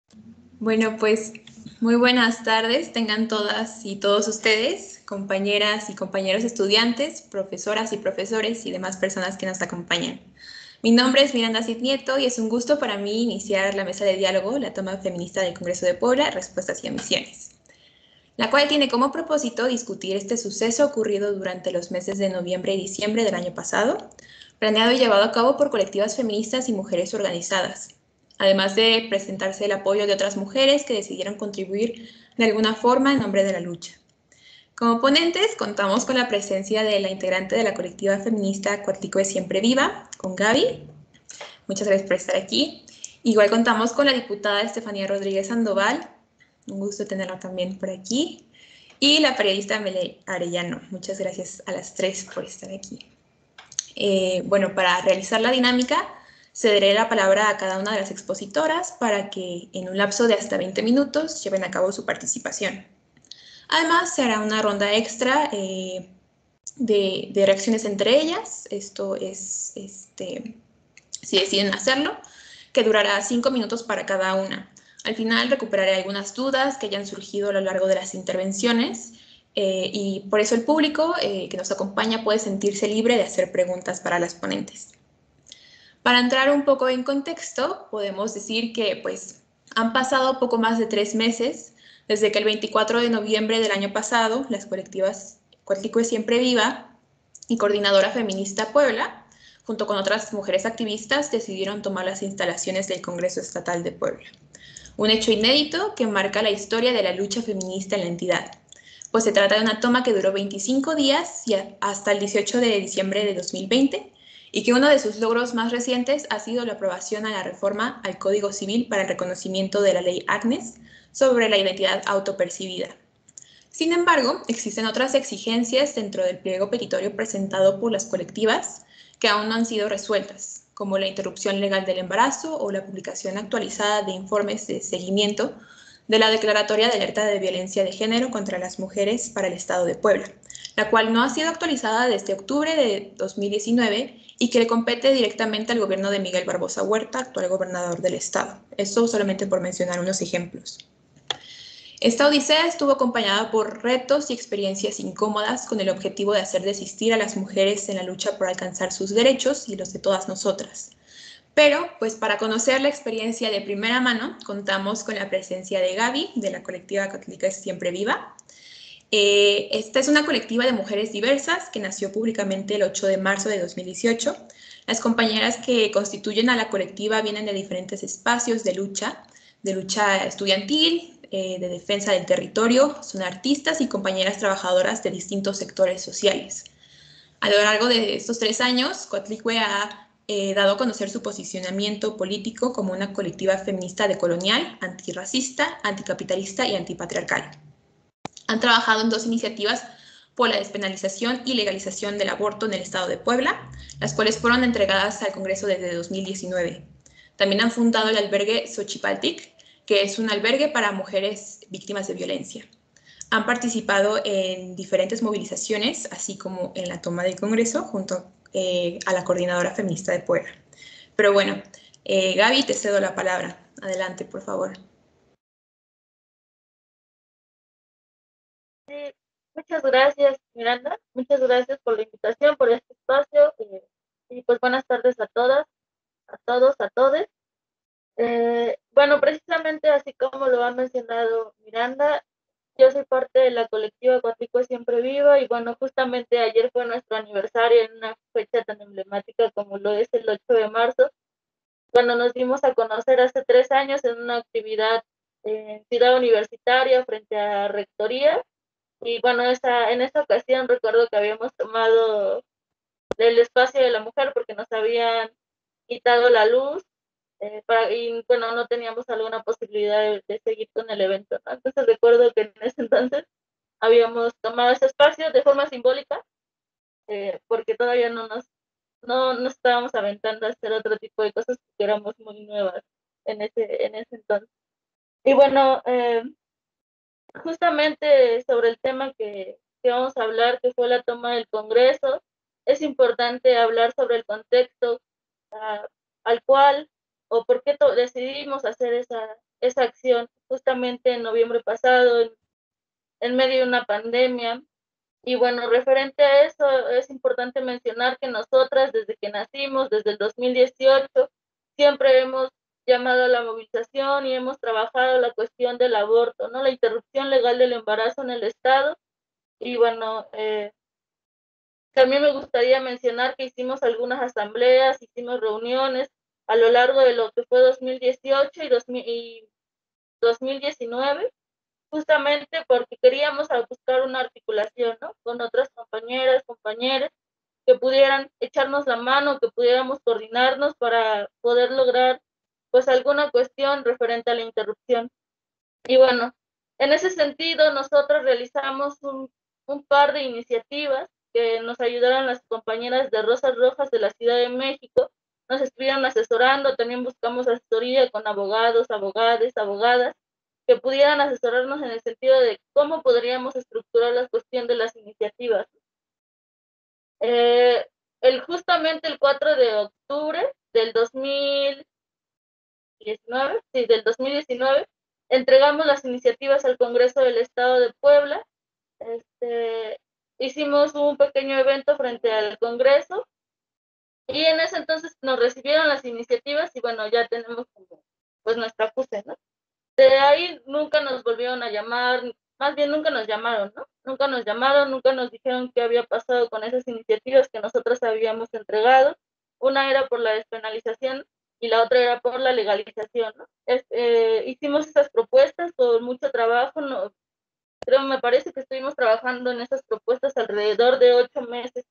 Bueno, pues muy buenas tardes, tengan todas y todos ustedes, compañeras y compañeros estudiantes, profesoras y profesores y demás personas que nos acompañan. Mi nombre es Miranda Cid Nieto y es un gusto para mí iniciar la mesa de diálogo, la toma feminista del Congreso de Puebla, respuestas y emisiones, la cual tiene como propósito discutir este suceso ocurrido durante los meses de noviembre y diciembre del año pasado, planeado y llevado a cabo por colectivas feministas y mujeres organizadas, además de presentarse el apoyo de otras mujeres que decidieron contribuir de alguna forma en nombre de la lucha. Como ponentes, contamos con la presencia de la integrante de la colectiva feminista Cuartico de Siempre Viva, con Gaby. Muchas gracias por estar aquí. Igual contamos con la diputada Estefanía Rodríguez Sandoval. Un gusto tenerla también por aquí. Y la periodista Mele Arellano. Muchas gracias a las tres por estar aquí. Bueno, para realizar la dinámica, cederé la palabra a cada una de las expositoras para que en un lapso de hasta 20 minutos lleven a cabo su participación. Además, se hará una ronda extra de reacciones entre ellas. Esto es, si deciden hacerlo, que durará 5 minutos para cada una. Al final recuperaré algunas dudas que hayan surgido a lo largo de las intervenciones y por eso el público que nos acompaña puede sentirse libre de hacer preguntas para las ponentes. Para entrar un poco en contexto, podemos decir que pues han pasado poco más de 3 meses desde que el 24 de noviembre del año pasado las colectivas Cuartico de Siempre Viva y Coordinadora Feminista Puebla, junto con otras mujeres activistas, decidieron tomar las instalaciones del Congreso Estatal de Puebla. Un hecho inédito que marca la historia de la lucha feminista en la entidad, pues se trata de una toma que duró 25 días y hasta el 18 de diciembre de 2020 y que uno de sus logros más recientes ha sido la aprobación a la reforma al Código Civil para el reconocimiento de la ley Agnes sobre la identidad autopercibida. Sin embargo, existen otras exigencias dentro del pliego petitorio presentado por las colectivas que aún no han sido resueltas, como la interrupción legal del embarazo o la publicación actualizada de informes de seguimiento de la Declaratoria de Alerta de Violencia de Género contra las Mujeres para el Estado de Puebla, la cual no ha sido actualizada desde octubre de 2019 y que le compete directamente al gobierno de Miguel Barbosa Huerta, actual gobernador del Estado. Esto solamente por mencionar unos ejemplos. Esta odisea estuvo acompañada por retos y experiencias incómodas con el objetivo de hacer desistir a las mujeres en la lucha por alcanzar sus derechos y los de todas nosotras. Pero, pues para conocer la experiencia de primera mano, contamos con la presencia de Gaby, de la colectiva Católica Siempre Viva. Esta es una colectiva de mujeres diversas que nació públicamente el 8 de marzo de 2018. Las compañeras que constituyen a la colectiva vienen de diferentes espacios de lucha estudiantil, de defensa del territorio, son artistas y compañeras trabajadoras de distintos sectores sociales. A lo largo de estos 3 años, Coatlicue ha dado a conocer su posicionamiento político como una colectiva feminista decolonial, antirracista, anticapitalista y antipatriarcal. Han trabajado en 2 iniciativas por la despenalización y legalización del aborto en el estado de Puebla, las cuales fueron entregadas al Congreso desde 2019. También han fundado el albergue Xochipaltic, que es un albergue para mujeres víctimas de violencia. Han participado en diferentes movilizaciones, así como en la toma del Congreso, junto a la Coordinadora Feminista de Puebla. Pero bueno, Gaby, te cedo la palabra. Adelante, por favor. Sí, muchas gracias, Miranda. Muchas gracias por la invitación, por este espacio. Y pues buenas tardes a todas, a todos, a todes. Bueno, precisamente así como lo ha mencionado Miranda, yo soy parte de la colectiva Cuatlico Siempre Viva y bueno, justamente ayer fue nuestro aniversario en una fecha tan emblemática como lo es el 8 de marzo, cuando nos dimos a conocer hace 3 años en una actividad en Ciudad Universitaria frente a Rectoría. Y bueno, en esa ocasión recuerdo que habíamos tomado el espacio de la mujer porque nos habían quitado la luz y bueno, no teníamos alguna posibilidad de seguir con el evento, ¿no? Entonces recuerdo que en ese entonces habíamos tomado ese espacio de forma simbólica porque todavía no estábamos aventando a hacer otro tipo de cosas porque éramos muy nuevas en ese entonces. Y bueno, justamente sobre el tema que vamos a hablar, que fue la toma del Congreso, es importante hablar sobre el contexto al cual o por qué decidimos hacer esa acción justamente en noviembre pasado, en medio de una pandemia. Y bueno, referente a eso, es importante mencionar que nosotras, desde que nacimos, desde el 2018, siempre hemos llamado a la movilización y hemos trabajado la cuestión del aborto, ¿no? La interrupción legal del embarazo en el Estado. Y bueno, también me gustaría mencionar que hicimos algunas asambleas, hicimos reuniones a lo largo de lo que fue 2018 y 2019, justamente porque queríamos buscar una articulación, ¿no? Con otras compañeras, compañeros, que pudieran echarnos la mano, que pudiéramos coordinarnos para poder lograr pues alguna cuestión referente a la interrupción. Y bueno, en ese sentido nosotros realizamos un par de iniciativas que nos ayudaron las compañeras de Rosas Rojas de la Ciudad de México, nos estuvieron asesorando, también buscamos asesoría con abogados, abogadas, abogadas, que pudieran asesorarnos en el sentido de cómo podríamos estructurar la cuestión de las iniciativas. Justamente el 4 de octubre del 2019, sí, del 2019, entregamos las iniciativas al Congreso del Estado de Puebla. Hicimos un pequeño evento frente al Congreso y en ese entonces nos recibieron las iniciativas y bueno, ya tenemos como pues nuestra acuse, ¿no? De ahí nunca nos volvieron a llamar, más bien nunca nos llamaron, ¿no? Nunca nos llamaron, nunca nos dijeron qué había pasado con esas iniciativas que nosotros habíamos entregado. Una era por la despenalización y la otra era por la legalización, ¿no? Hicimos esas propuestas con mucho trabajo, ¿no? Creo, me parece que estuvimos trabajando en esas propuestas alrededor de 8 meses.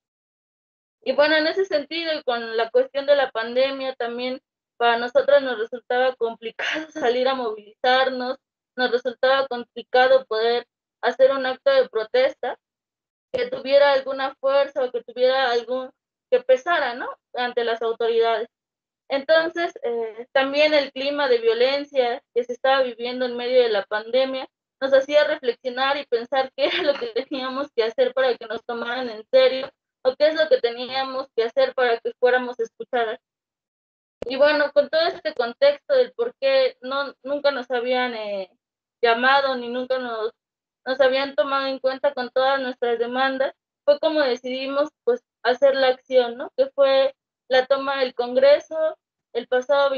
Y bueno, en ese sentido y con la cuestión de la pandemia también para nosotros nos resultaba complicado salir a movilizarnos, nos resultaba complicado poder hacer un acto de protesta que tuviera alguna fuerza o que tuviera que pesara, ¿no? Ante las autoridades. Entonces, también el clima de violencia que se estaba viviendo en medio de la pandemia nos hacía reflexionar y pensar qué era lo que teníamos que hacer para que nos tomaran en serio o qué es lo que teníamos que hacer para que fuéramos escuchadas. Y bueno, con todo este contexto del por qué nunca nos habían llamado ni nunca nos habían tomado en cuenta con todas nuestras demandas, fue como decidimos pues hacer la acción, ¿no? Que fue la toma del Congreso el pasado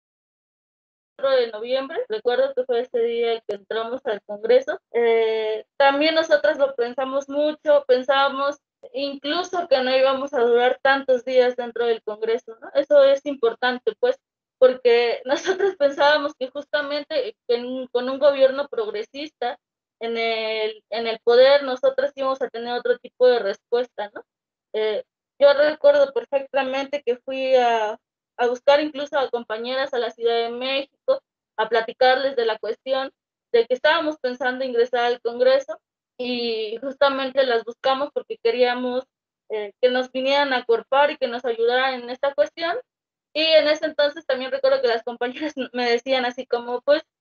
24 de noviembre, recuerdo que fue ese día que entramos al Congreso. También nosotros lo pensamos mucho, pensábamos incluso que no íbamos a durar tantos días dentro del Congreso, ¿no? Eso es importante, pues, porque nosotros pensábamos que justamente con un gobierno progresista en el poder, nosotros íbamos a tener otro tipo de respuesta, ¿no? Yo recuerdo perfectamente que fui a buscar incluso a compañeras a la Ciudad de México, a platicarles de la cuestión de que estábamos pensando ingresar al Congreso y justamente las buscamos porque queríamos que nos vinieran a acuerpar y que nos ayudaran en esta cuestión. Y en ese entonces también recuerdo que las compañeras me decían así como,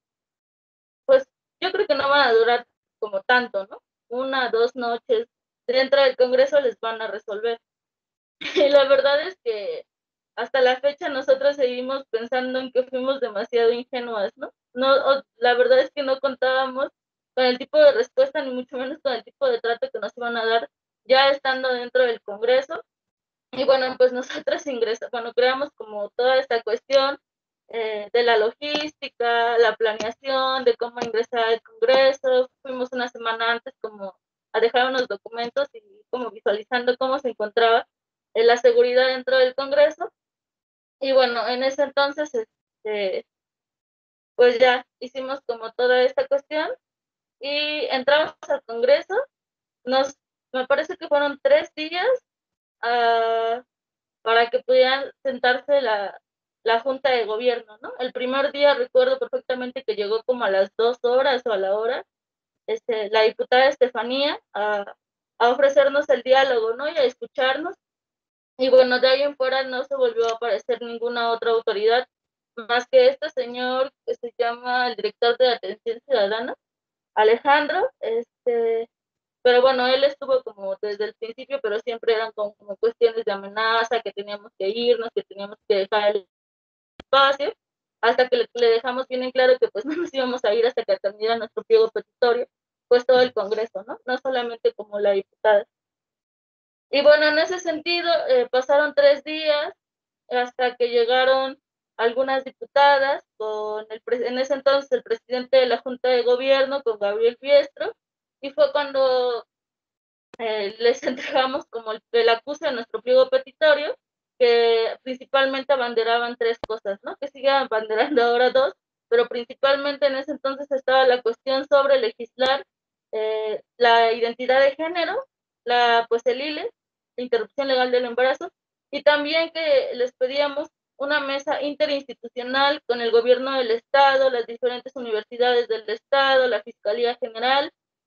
pues yo creo que no van a durar como tanto, ¿no? 1, 2 noches dentro del Congreso les van a resolver. Y la verdad es que hasta la fecha nosotros seguimos pensando en que fuimos demasiado ingenuas, ¿no? La verdad es que no contábamos con el tipo de respuesta, ni mucho menos con el tipo de trato que nos iban a dar ya estando dentro del Congreso. Y bueno, pues nosotros bueno, creamos como toda esta cuestión de la logística, la planeación, de cómo ingresar al Congreso. Fuimos una semana antes como a dejar unos documentos y como visualizando cómo se encontraba la seguridad dentro del Congreso. Y bueno, en ese entonces, pues ya hicimos como toda esta cuestión y entramos al Congreso. Me parece que fueron 3 días uh, para que pudieran sentarse la Junta de Gobierno, ¿no? El primer día recuerdo perfectamente que llegó como a las 2 horas o a la hora, la diputada Estefanía a ofrecernos el diálogo, ¿no? Y a escucharnos. Y bueno, de ahí en fuera no se volvió a aparecer ninguna otra autoridad más que este señor que se llama el director de Atención Ciudadana, Alejandro, pero bueno, él estuvo como desde el principio, pero siempre eran como cuestiones de amenaza, que teníamos que irnos, que teníamos que dejar el espacio. hasta que le dejamos bien en claro que pues no nos íbamos a ir hasta que terminara nuestro pliego petitorio, pues todo el Congreso, ¿no? No solamente como la diputada. Y bueno, en ese sentido, pasaron 3 días hasta que llegaron algunas diputadas en ese entonces el presidente de la Junta de Gobierno, con Gabriel Biestro, y fue cuando les entregamos como el acuse de nuestro pliego petitorio, que principalmente abanderaban 3 cosas, ¿no? Que siguen abanderando ahora 2, pero principalmente en ese entonces estaba la cuestión sobre legislar la identidad de género, pues el ILE, la interrupción legal del embarazo, y también que les pedíamos una mesa interinstitucional con el gobierno del estado, las diferentes universidades del estado, la Fiscalía General,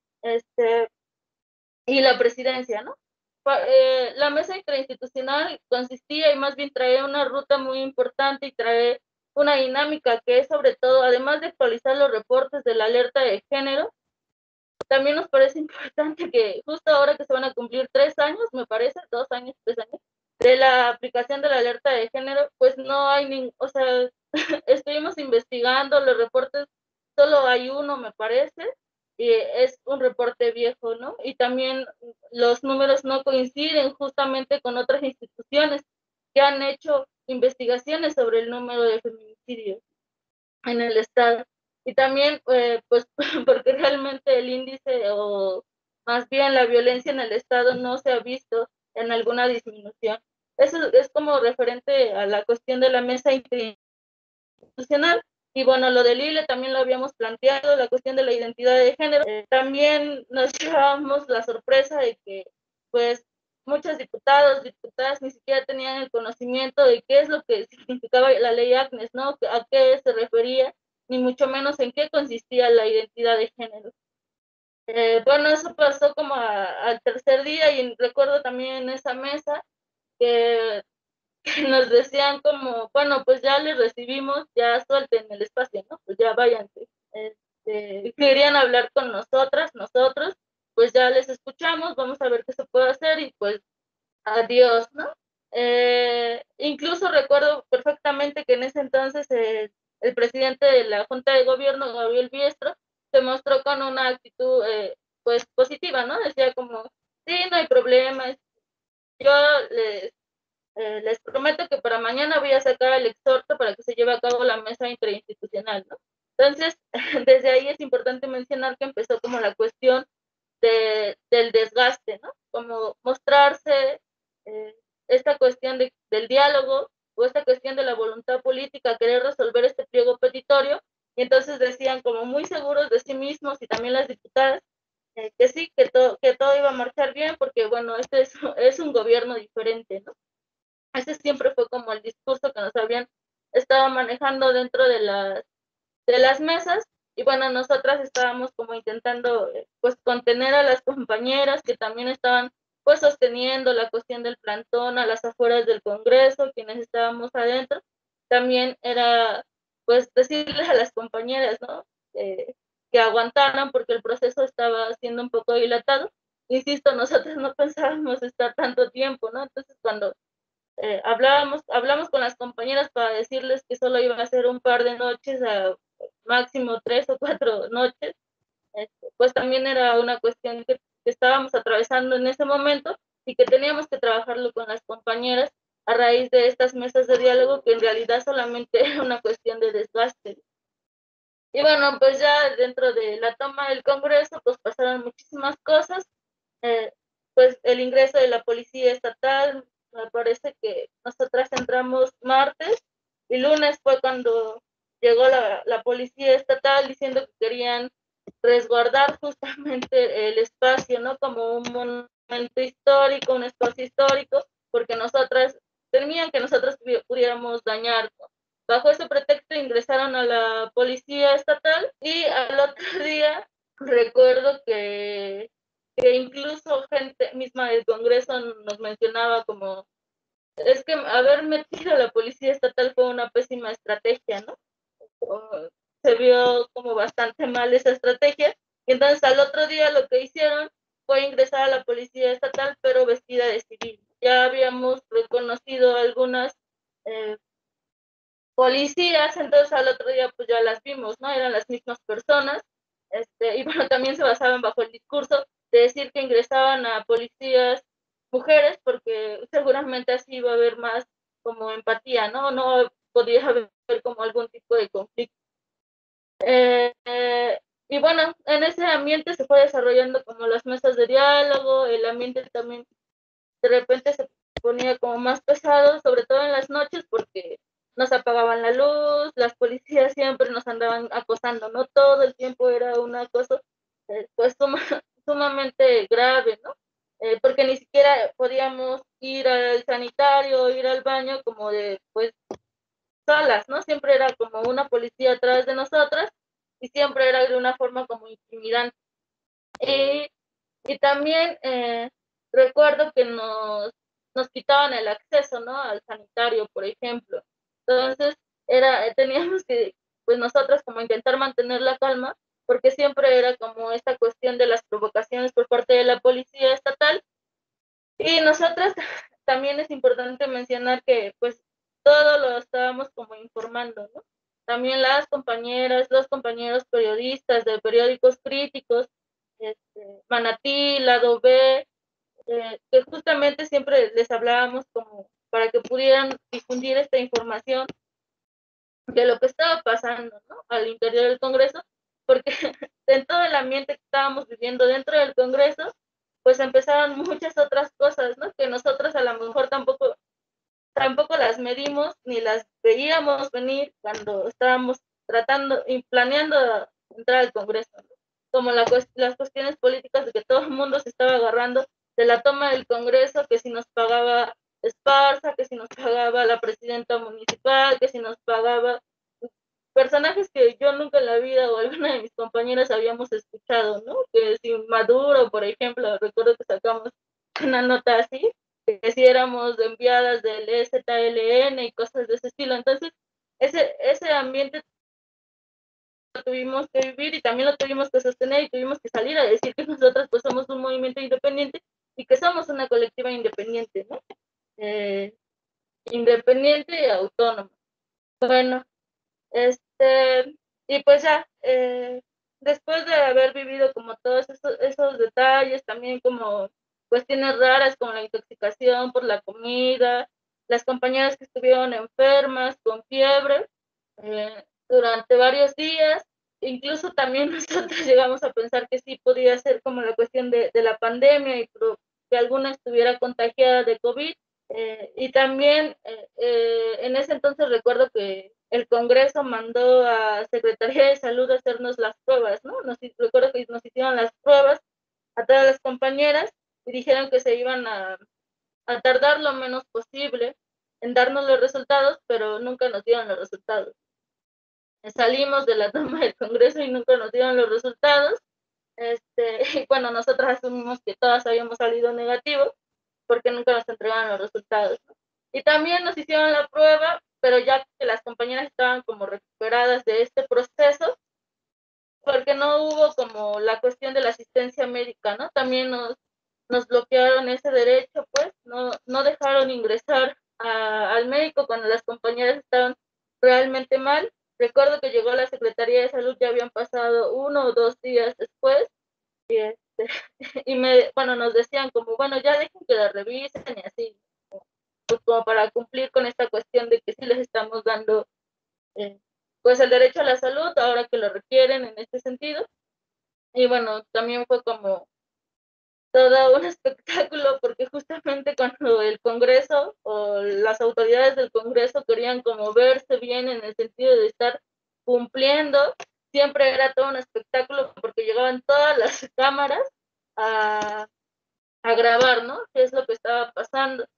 y la presidencia, ¿no? La mesa interinstitucional consistía y más bien trae una ruta muy importante y trae una dinámica que es sobre todo, además de actualizar los reportes de la alerta de género, también nos parece importante que justo ahora que se van a cumplir 3 años, me parece, 2 años, 3 años, de la aplicación de la alerta de género, pues no hay o sea, estuvimos investigando los reportes, solo hay uno, me parece, y es un reporte viejo, ¿no? Y también los números no coinciden justamente con otras instituciones que han hecho investigaciones sobre el número de feminicidios en el estado. Y también, pues, porque realmente el índice o más bien la violencia en el estado no se ha visto en alguna disminución. Eso es como referente a la cuestión de la mesa institucional. Y bueno, lo del ILE también lo habíamos planteado, la cuestión de la identidad de género. También nos llevábamos la sorpresa de que, pues, muchos diputados, diputadas ni siquiera tenían el conocimiento de qué es lo que significaba la ley Agnes, ¿no? A qué se refería, ni mucho menos en qué consistía la identidad de género. Bueno, eso pasó como al tercer día y recuerdo también en esa mesa que nos decían como, bueno, pues ya les recibimos, ya suelten el espacio, ¿no? Pues ya váyanse. Querían hablar con nosotras, nosotros, pues ya les escuchamos, vamos a ver qué se puede hacer y pues adiós, ¿no? Incluso recuerdo perfectamente que en ese entonces el presidente de la Junta de Gobierno, Gabriel Biestro, se mostró con una actitud pues positiva, ¿no? Decía como, sí, no hay problema, yo les les prometo que para mañana voy a sacar el exhorto para que se lleve a cabo la mesa interinstitucional, ¿no? Entonces, desde ahí es importante mencionar que empezó como la cuestión del desgaste, ¿no? Como mostrarse eh, esta cuestión del diálogo o esta cuestión de la voluntad política, querer resolver este pliego petitorio, y entonces decían como muy seguros de sí mismos y también las diputadas, que sí, que todo iba a marchar bien, porque bueno, este es un gobierno diferente, ¿no? Ese siempre fue como el discurso que nos habían estado manejando dentro de las mesas. Y bueno, nosotras estábamos como intentando pues contener a las compañeras que también estaban pues sosteniendo la cuestión del plantón a las afueras del Congreso, quienes estábamos adentro. También era pues decirles a las compañeras, ¿no? Que aguantaran porque el proceso estaba siendo un poco dilatado. Insisto, nosotros no pensábamos estar tanto tiempo, ¿no? Entonces cuando hablamos con las compañeras para decirles que solo iba a ser un par de noches, a máximo 3 o 4 noches, pues también era una cuestión que estábamos atravesando en ese momento y que teníamos que trabajarlo con las compañeras a raíz de estas mesas de diálogo que en realidad solamente era una cuestión de desgaste. Y bueno, pues ya dentro de la toma del Congreso, pues pasaron muchísimas cosas, eh, pues el ingreso de la policía estatal, me parece que nosotras entramos martes y lunes fue cuando llegó la policía estatal diciendo que querían resguardar justamente el espacio, ¿no? Como un monumento histórico, un espacio histórico, porque nosotras temían que nosotros pudiéramos dañar. Bajo ese pretexto ingresaron a la policía estatal y al otro día recuerdo que incluso gente misma del Congreso nos mencionaba como, es que haber metido a la policía estatal fue una pésima estrategia, ¿no? Se vio como bastante mal esa estrategia, y entonces al otro día lo que hicieron fue ingresar a la policía estatal, pero vestida de civil. Ya habíamos reconocido algunas policías, entonces al otro día pues ya las vimos, ¿no? Eran las mismas personas, y bueno, también se basaban bajo el discurso de decir que ingresaban a policías mujeres porque seguramente así iba a haber más como empatía, ¿no? No podía haber como algún tipo de conflicto. Y bueno, en ese ambiente se fue desarrollando como las mesas de diálogo, el ambiente también de repente se ponía como más pesado, sobre todo en las noches, porque nos apagaban la luz, las policías siempre nos andaban acosando, ¿no? Todo el tiempo era una cosa, pues sumamente grave, ¿no? Porque ni siquiera podíamos ir al sanitario, ir al baño como de, pues, solas, ¿no? Siempre era como una policía atrás de nosotras y siempre era de una forma como intimidante. Y, y también recuerdo que nos quitaban el acceso, ¿no? Al sanitario, por ejemplo. Entonces, teníamos que, pues nosotras como intentar mantener la calma, porque siempre era como esta cuestión de las provocaciones por parte de la policía estatal. Y nosotras también es importante mencionar que pues todo lo estábamos como informando, ¿no? También las compañeras, los compañeros periodistas de periódicos críticos, Manatí, Lado B, que justamente siempre les hablábamos como para que pudieran difundir esta información de lo que estaba pasando, ¿no? Al interior del Congreso, porque en todo el ambiente que estábamos viviendo dentro del Congreso, pues empezaron muchas otras cosas, ¿no? Que nosotros a lo mejor tampoco las medimos ni las veíamos venir cuando estábamos tratando y planeando entrar al Congreso, ¿no? Como las cuestiones políticas de que todo el mundo se estaba agarrando de la toma del Congreso, que si nos pagaba Esparza, que si nos pagaba la presidenta municipal, que si nos pagaba personajes que yo nunca en la vida o alguna de mis compañeras habíamos escuchado, ¿no? Que si Maduro, por ejemplo, recuerdo que sacamos una nota así, que si éramos enviadas del EZLN y cosas de ese estilo. Entonces, ese ambiente lo tuvimos que vivir y también lo tuvimos que sostener y tuvimos que salir a decir que nosotros pues somos un movimiento independiente y que somos una colectiva independiente, ¿no? Independiente y autónoma. Bueno, y pues ya, después de haber vivido como todos esos detalles, también como cuestiones raras como la intoxicación por la comida, las compañeras que estuvieron enfermas, con fiebre, durante varios días, incluso también nosotros llegamos a pensar que sí podía ser como la cuestión de la pandemia y que alguna estuviera contagiada de COVID. Y también en ese entonces recuerdo que el Congreso mandó a Secretaría de Salud a hacernos las pruebas, ¿no? Recuerdo que nos hicieron las pruebas a todas las compañeras y dijeron que se iban a tardar lo menos posible en darnos los resultados, pero nunca nos dieron los resultados. Salimos de la toma del Congreso y nunca nos dieron los resultados. Y bueno, nosotras asumimos que todas habíamos salido negativos porque nunca nos entregaron los resultados, ¿no? Y también nos hicieron la prueba, pero ya que las compañeras estaban como recuperadas de este proceso, porque no hubo como la cuestión de la asistencia médica, ¿no? También nos bloquearon ese derecho, pues, no dejaron ingresar al médico cuando las compañeras estaban realmente mal. Recuerdo que llegó a la Secretaría de Salud, ya habían pasado 1 o 2 días después, y, bueno, nos decían como, bueno, ya dejen que la revisen y así, pues como para cumplir con esta cuestión de que sí les estamos dando eh, pues el derecho a la salud ahora que lo requieren en este sentido. Y bueno, también fue como todo un espectáculo porque justamente cuando el Congreso o las autoridades del Congreso querían como verse bien en el sentido de estar cumpliendo, siempre era todo un espectáculo porque llegaban todas las cámaras a, a grabar, ¿no? ¿Qué es lo que estaba pasando?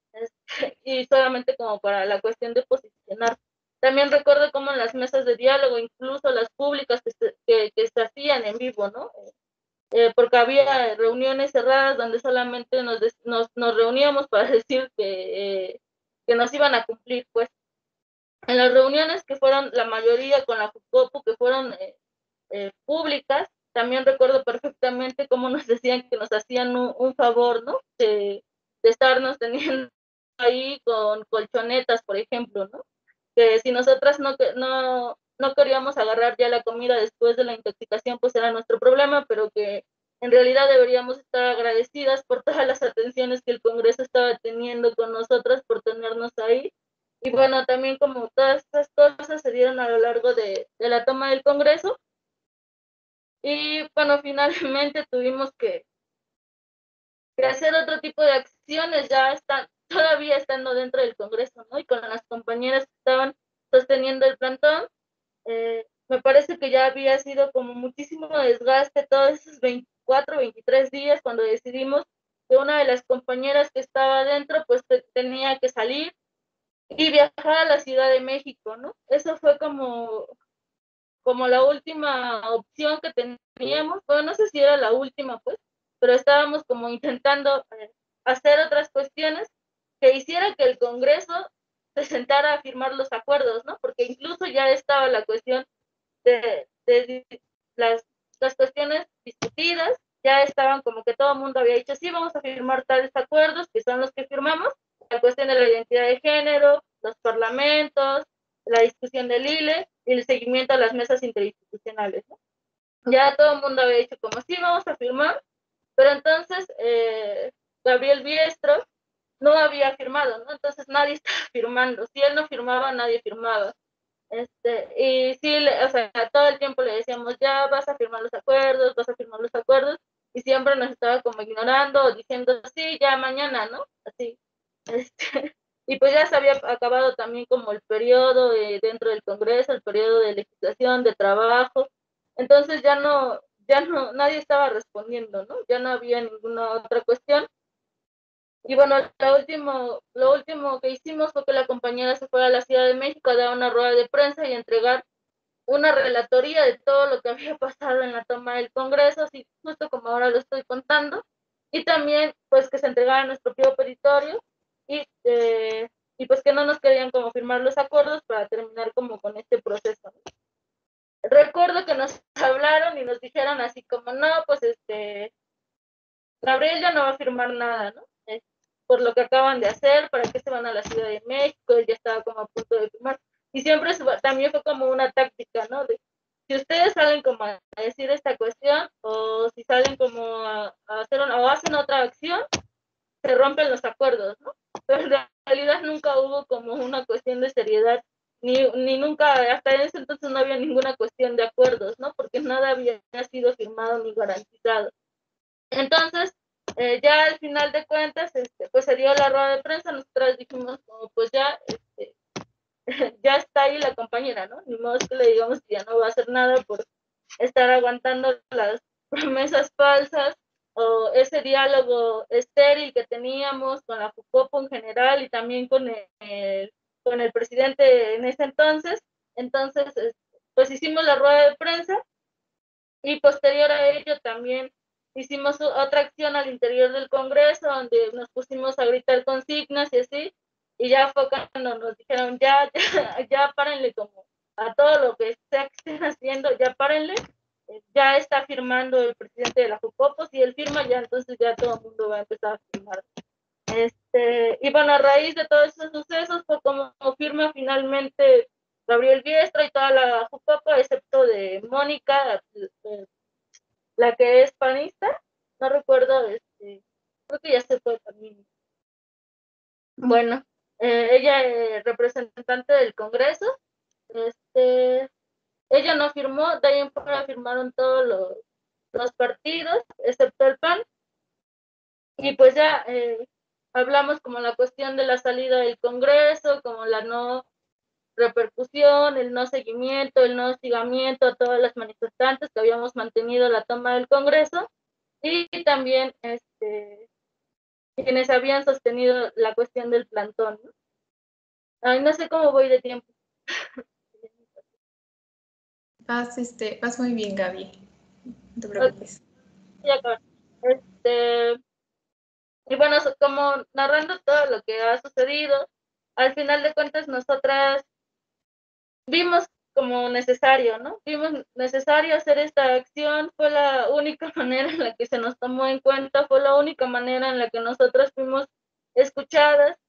Y solamente como para la cuestión de posicionar. También recuerdo como en las mesas de diálogo, incluso las públicas que se hacían en vivo, ¿no? Porque había reuniones cerradas donde solamente nos reuníamos para decir que nos iban a cumplir, pues. En las reuniones que fueron la mayoría con la FUCOPU, que fueron públicas, también recuerdo perfectamente cómo nos decían que nos hacían un favor, ¿no? De estarnos teniendo ahí con colchonetas, por ejemplo, ¿no? que si nosotras no queríamos agarrar ya la comida después de la intoxicación, pues era nuestro problema, pero que en realidad deberíamos estar agradecidas por todas las atenciones que el Congreso estaba teniendo con nosotras, por tenernos ahí. Y bueno, también como todas estas cosas se dieron a lo largo de la toma del Congreso. Y bueno, finalmente tuvimos que hacer otro tipo de acciones, todavía estando dentro del Congreso, ¿no? Y con las compañeras que estaban sosteniendo el plantón, me parece que ya había sido como muchísimo desgaste todos esos 24, 23 días cuando decidimos que una de las compañeras que estaba adentro pues tenía que salir y viajar a la Ciudad de México, ¿no? Eso fue como la última opción que teníamos, bueno, no sé si era la última pues, pero estábamos como intentando hacer otras cuestiones que hiciera que el Congreso se sentara a firmar los acuerdos, ¿no? Porque incluso ya estaba la cuestión de las cuestiones discutidas, ya estaban como que todo el mundo había dicho, sí, vamos a firmar tales acuerdos, que son los que firmamos, la cuestión de la identidad de género, los parlamentos, la discusión del ILE y el seguimiento a las mesas interinstitucionales, ¿no? Ya todo el mundo había dicho como, sí, vamos a firmar, pero entonces Gabriel Biestro no había firmado, ¿no? Entonces nadie estaba firmando, si él no firmaba, nadie firmaba. Y sí, o sea, todo el tiempo le decíamos, ya vas a firmar los acuerdos, y siempre nos estaba como ignorando o diciendo, sí, ya mañana, ¿no? Así. Y pues ya se había acabado también como el periodo dentro del Congreso, el periodo de legislación, de trabajo, entonces ya no, nadie estaba respondiendo, ¿no? Ya no había ninguna otra cuestión. Y bueno, lo último que hicimos fue que la compañera se fue a la Ciudad de México a dar una rueda de prensa y entregar una relatoría de todo lo que había pasado en la toma del Congreso, así justo como ahora lo estoy contando, y también pues que se entregara nuestro propio petitorio y pues que no nos querían como firmar los acuerdos para terminar como con este proceso, ¿no? Recuerdo que nos hablaron y nos dijeron así como, no, pues Gabriel ya no va a firmar nada, ¿no? Por lo que acaban de hacer, para qué se van a la Ciudad de México, él ya estaba como a punto de firmar. Y siempre también fue como una táctica, ¿no? De, si ustedes salen como a decir esta cuestión, o si salen como a hacer o hacen otra acción, se rompen los acuerdos, ¿no? Pero en realidad nunca hubo como una cuestión de seriedad, ni nunca, hasta en ese entonces no había ninguna cuestión de acuerdos, ¿no? Porque nada había sido firmado ni garantizado. Entonces, ya al final de cuentas, pues se dio la rueda de prensa, nosotras dijimos como, pues ya, ya está ahí la compañera, ¿no? Ni modo que le digamos que ya no va a hacer nada por estar aguantando las promesas falsas o ese diálogo estéril que teníamos con la FUCOPO en general y también con el presidente en ese entonces. Entonces, pues hicimos la rueda de prensa y posterior a ello también hicimos otra acción al interior del Congreso donde nos pusimos a gritar consignas y así, y ya fue cuando nos dijeron, ya párenle como a todo lo que sea que estén haciendo, ya párenle, ya está firmando el presidente de la JUCOPO, si él firma ya entonces ya todo el mundo va a empezar a firmar. Y bueno, a raíz de todos esos sucesos fue como firma finalmente Gabriel Biestro y toda la JUCOPO, excepto de Mónica, la que es panista, no recuerdo, creo que ya se fue también. Bueno, ella es representante del Congreso, ella no firmó, de ahí en fuera firmaron todos los partidos, excepto el PAN, y pues ya hablamos como la cuestión de la salida del Congreso, como la no repercusión, el no seguimiento, el no hostigamiento a todas las manifestantes que habíamos mantenido la toma del Congreso, y también quienes habían sostenido la cuestión del plantón, ¿no? Ay, no sé cómo voy de tiempo. Vas muy bien, Gaby. No te preocupes. Ya acabé. Y bueno, como narrando todo lo que ha sucedido, al final de cuentas nosotras vimos como necesario, ¿no? Vimos necesario hacer esta acción, fue la única manera en la que se nos tomó en cuenta, fue la única manera en la que nosotras fuimos escuchadas,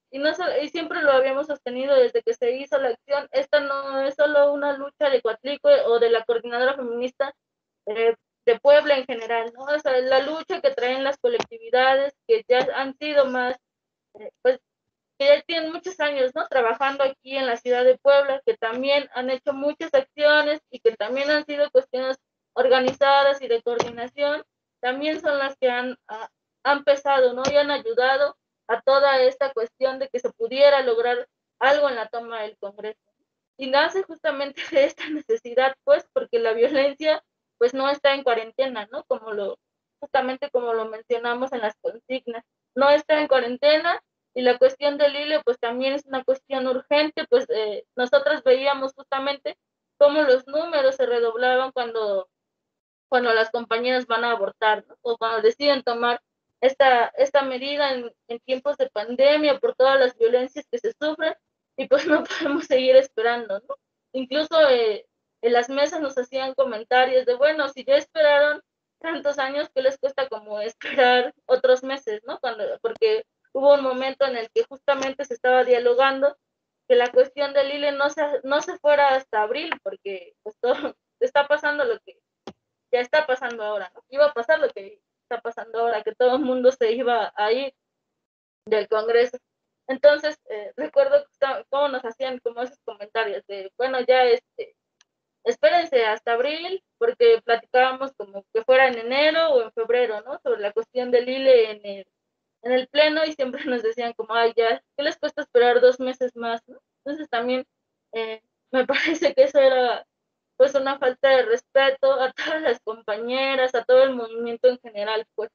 y siempre lo habíamos sostenido desde que se hizo la acción. Esta no es solo una lucha de Coatlicue o de la Coordinadora Feminista de Puebla en general, ¿no? O sea, la lucha que traen las colectividades que ya han sido más, pues, que ya tienen muchos años, ¿no? Trabajando aquí en la ciudad de Puebla, que también han hecho muchas acciones y que también han sido cuestiones organizadas y de coordinación, también son las que han pesado, ¿no? Y han ayudado a toda esta cuestión de que se pudiera lograr algo en la toma del Congreso. Y nace justamente de esta necesidad, pues, porque la violencia, pues, no está en cuarentena, ¿no? Justamente como lo mencionamos en las consignas, no está en cuarentena. Y la cuestión del ILE, pues también es una cuestión urgente, pues nosotros veíamos justamente cómo los números se redoblaban cuando las compañeras van a abortar, ¿no? O cuando deciden tomar esta medida en tiempos de pandemia por todas las violencias que se sufren, y pues no podemos seguir esperando, ¿no? Incluso en las mesas nos hacían comentarios de, bueno, si ya esperaron tantos años, ¿qué les cuesta como esperar otros meses, ¿no? Porque hubo un momento en el que justamente se estaba dialogando que la cuestión del ILE no se fuera hasta abril, porque pues todo está pasando lo que ya está pasando ahora, ¿no? Iba a pasar lo que está pasando ahora, que todo el mundo se iba a ir del Congreso. Entonces, recuerdo cómo nos hacían como esos comentarios de, bueno, ya espérense hasta abril, porque platicábamos como que fuera en enero o en febrero, ¿no? Sobre la cuestión del ILE en el pleno, y siempre nos decían como, ay, ya, ¿qué les cuesta esperar 2 meses más, ¿no? Entonces también me parece que eso era pues una falta de respeto a todas las compañeras, a todo el movimiento en general, pues.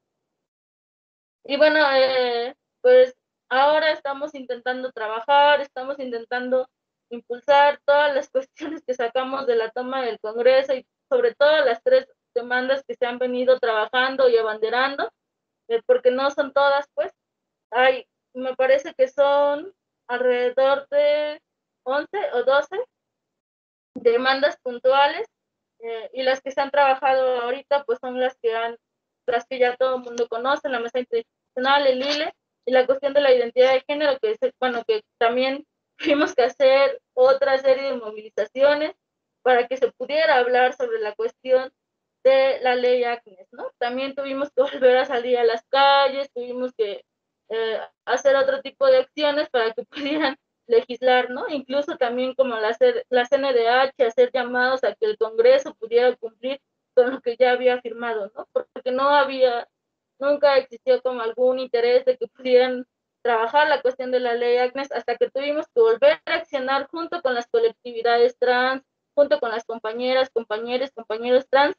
Y bueno, pues ahora estamos intentando trabajar, estamos intentando impulsar todas las cuestiones que sacamos de la toma del Congreso y sobre todo las 3 demandas que se han venido trabajando y abanderando, porque no son todas, pues. Me parece que son alrededor de 11 o 12 demandas puntuales, y las que se han trabajado ahorita pues son las que ya todo el mundo conoce, la mesa internacional, el ILE, y la cuestión de la identidad de género, que también tuvimos que hacer otra serie de movilizaciones para que se pudiera hablar sobre la cuestión de la ley ACNES, ¿no? También tuvimos que volver a salir a las calles, tuvimos que hacer otro tipo de acciones para que pudieran legislar, ¿no? Incluso también como la CNDH, hacer llamados a que el Congreso pudiera cumplir con lo que ya había firmado, ¿no? Porque nunca existió como algún interés de que pudieran trabajar la cuestión de la ley ACNES, hasta que tuvimos que volver a accionar junto con las colectividades trans, junto con las compañeros trans,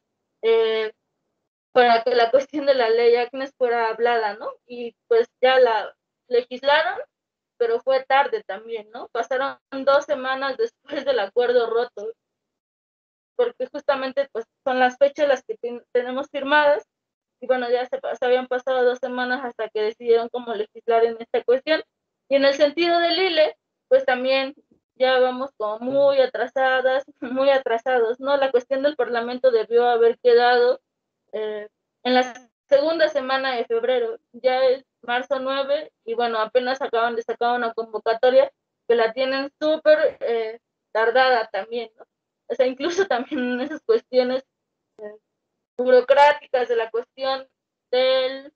para que la cuestión de la ley ACNES fuera hablada, ¿no? Y pues ya la legislaron, pero fue tarde también, ¿no? Pasaron 2 semanas después del acuerdo roto, porque justamente pues son las fechas las que tenemos firmadas, y bueno, ya se habían pasado 2 semanas hasta que decidieron cómo legislar en esta cuestión. Y en el sentido del ILE, pues también ya vamos como muy atrasadas, muy atrasados, ¿no? La cuestión del Parlamento debió haber quedado en la segunda semana de febrero, ya es marzo 9, y bueno, apenas acaban de sacar una convocatoria que la tienen súper tardada también, ¿no? O sea, incluso también en esas cuestiones burocráticas de la cuestión del,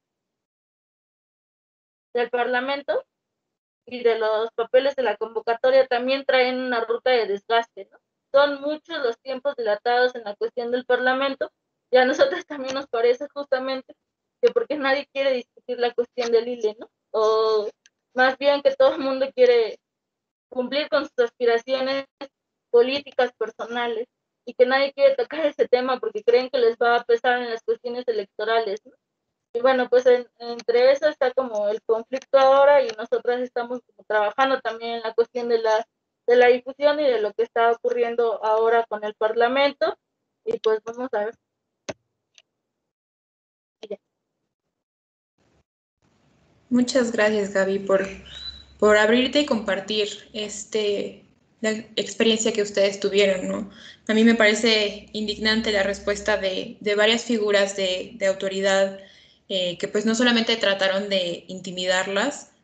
del Parlamento y de los papeles de la convocatoria también traen una ruta de desgaste, ¿no? Son muchos los tiempos dilatados en la cuestión del Parlamento, y a nosotros también nos parece justamente que porque nadie quiere discutir la cuestión del ILE, ¿no? O más bien que todo el mundo quiere cumplir con sus aspiraciones políticas personales, y que nadie quiere tocar ese tema porque creen que les va a pesar en las cuestiones electorales, ¿no? Y bueno, pues entre eso está como el conflicto ahora, y nosotras estamos como trabajando también en la cuestión de la difusión y de lo que está ocurriendo ahora con el Parlamento, y pues vamos a ver. Muchas gracias, Gaby, por abrirte y compartir la experiencia que ustedes tuvieron, ¿no? A mí me parece indignante la respuesta de varias figuras de autoridad, que pues no solamente trataron de intimidarlas,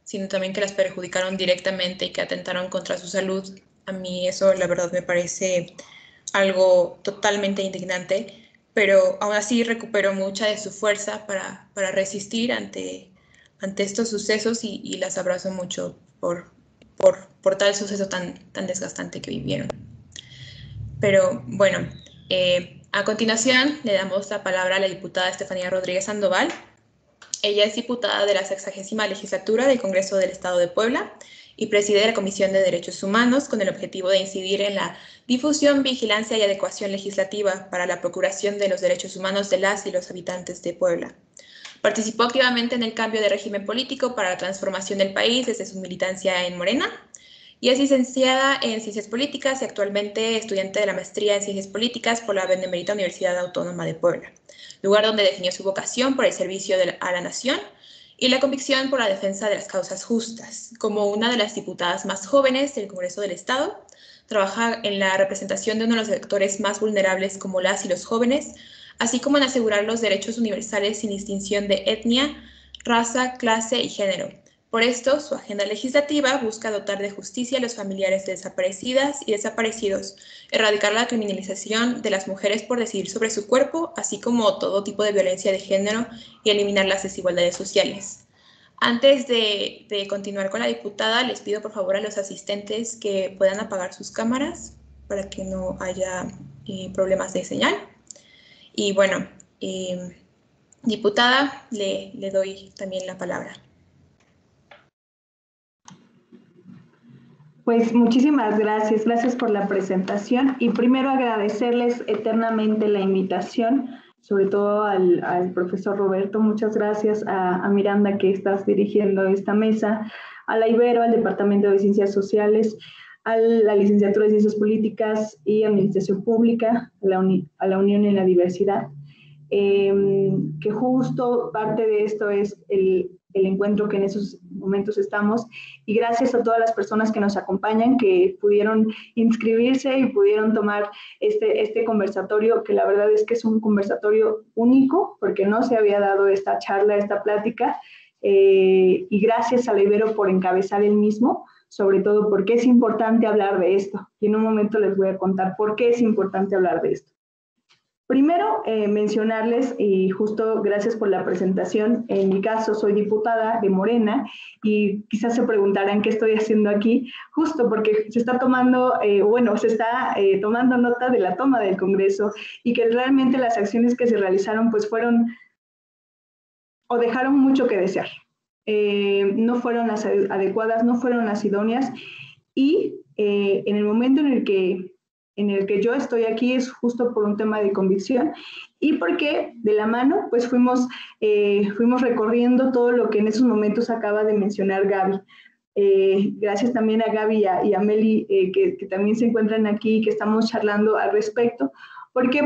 sino también que las perjudicaron directamente y que atentaron contra su salud. A mí eso, la verdad, me parece algo totalmente indignante, pero aún así recuperó mucha de su fuerza para resistir ante estos sucesos y las abrazo mucho por tal suceso tan desgastante que vivieron. Pero bueno, a continuación le damos la palabra a la diputada Estefanía Rodríguez Sandoval. Ella es diputada de la 60ª legislatura del Congreso del Estado de Puebla y preside la Comisión de Derechos Humanos con el objetivo de incidir en la difusión, vigilancia y adecuación legislativa para la procuración de los derechos humanos de las y los habitantes de Puebla. Participó activamente en el cambio de régimen político para la transformación del país desde su militancia en Morena y es licenciada en Ciencias Políticas y actualmente estudiante de la maestría en Ciencias Políticas por la Benemérita Universidad Autónoma de Puebla, lugar donde definió su vocación por el servicio a la nación y la convicción por la defensa de las causas justas. Como una de las diputadas más jóvenes del Congreso del Estado, trabaja en la representación de uno de los sectores más vulnerables como las y los jóvenes, así como en asegurar los derechos universales sin distinción de etnia, raza, clase y género. Por esto, su agenda legislativa busca dotar de justicia a los familiares de desaparecidas y desaparecidos, erradicar la criminalización de las mujeres por decidir sobre su cuerpo, así como todo tipo de violencia de género y eliminar las desigualdades sociales. Antes de continuar con la diputada, les pido por favor a los asistentes que puedan apagar sus cámaras para que no haya problemas de señal. Y bueno, diputada, le doy también la palabra. Pues muchísimas gracias, gracias por la presentación y primero agradecerles eternamente la invitación, sobre todo al profesor Roberto, muchas gracias a Miranda que estás dirigiendo esta mesa, a la Ibero, al Departamento de Ciencias Sociales, a la Licenciatura de Ciencias Políticas y Administración Pública, a la Unión en la Diversidad, que justo parte de esto es el encuentro que en esos momentos estamos, y gracias a todas las personas que nos acompañan, que pudieron inscribirse y pudieron tomar este conversatorio, que la verdad es que es un conversatorio único, porque no se había dado esta charla, esta plática, y gracias a la Ibero por encabezar el mismo, sobre todo porque es importante hablar de esto, y en un momento les voy a contar por qué es importante hablar de esto. Primero, mencionarles, y justo gracias por la presentación, en mi caso soy diputada de Morena y quizás se preguntarán qué estoy haciendo aquí, justo porque se está tomando, tomando nota de la toma del Congreso y que realmente las acciones que se realizaron pues fueron o dejaron mucho que desear. No fueron las adecuadas, no fueron las idóneas y en el momento en el que yo estoy aquí es justo por un tema de convicción y porque de la mano pues fuimos recorriendo todo lo que en esos momentos acaba de mencionar Gaby. Gracias también a Gaby y a Meli que también se encuentran aquí, que estamos charlando al respecto. ¿Por qué?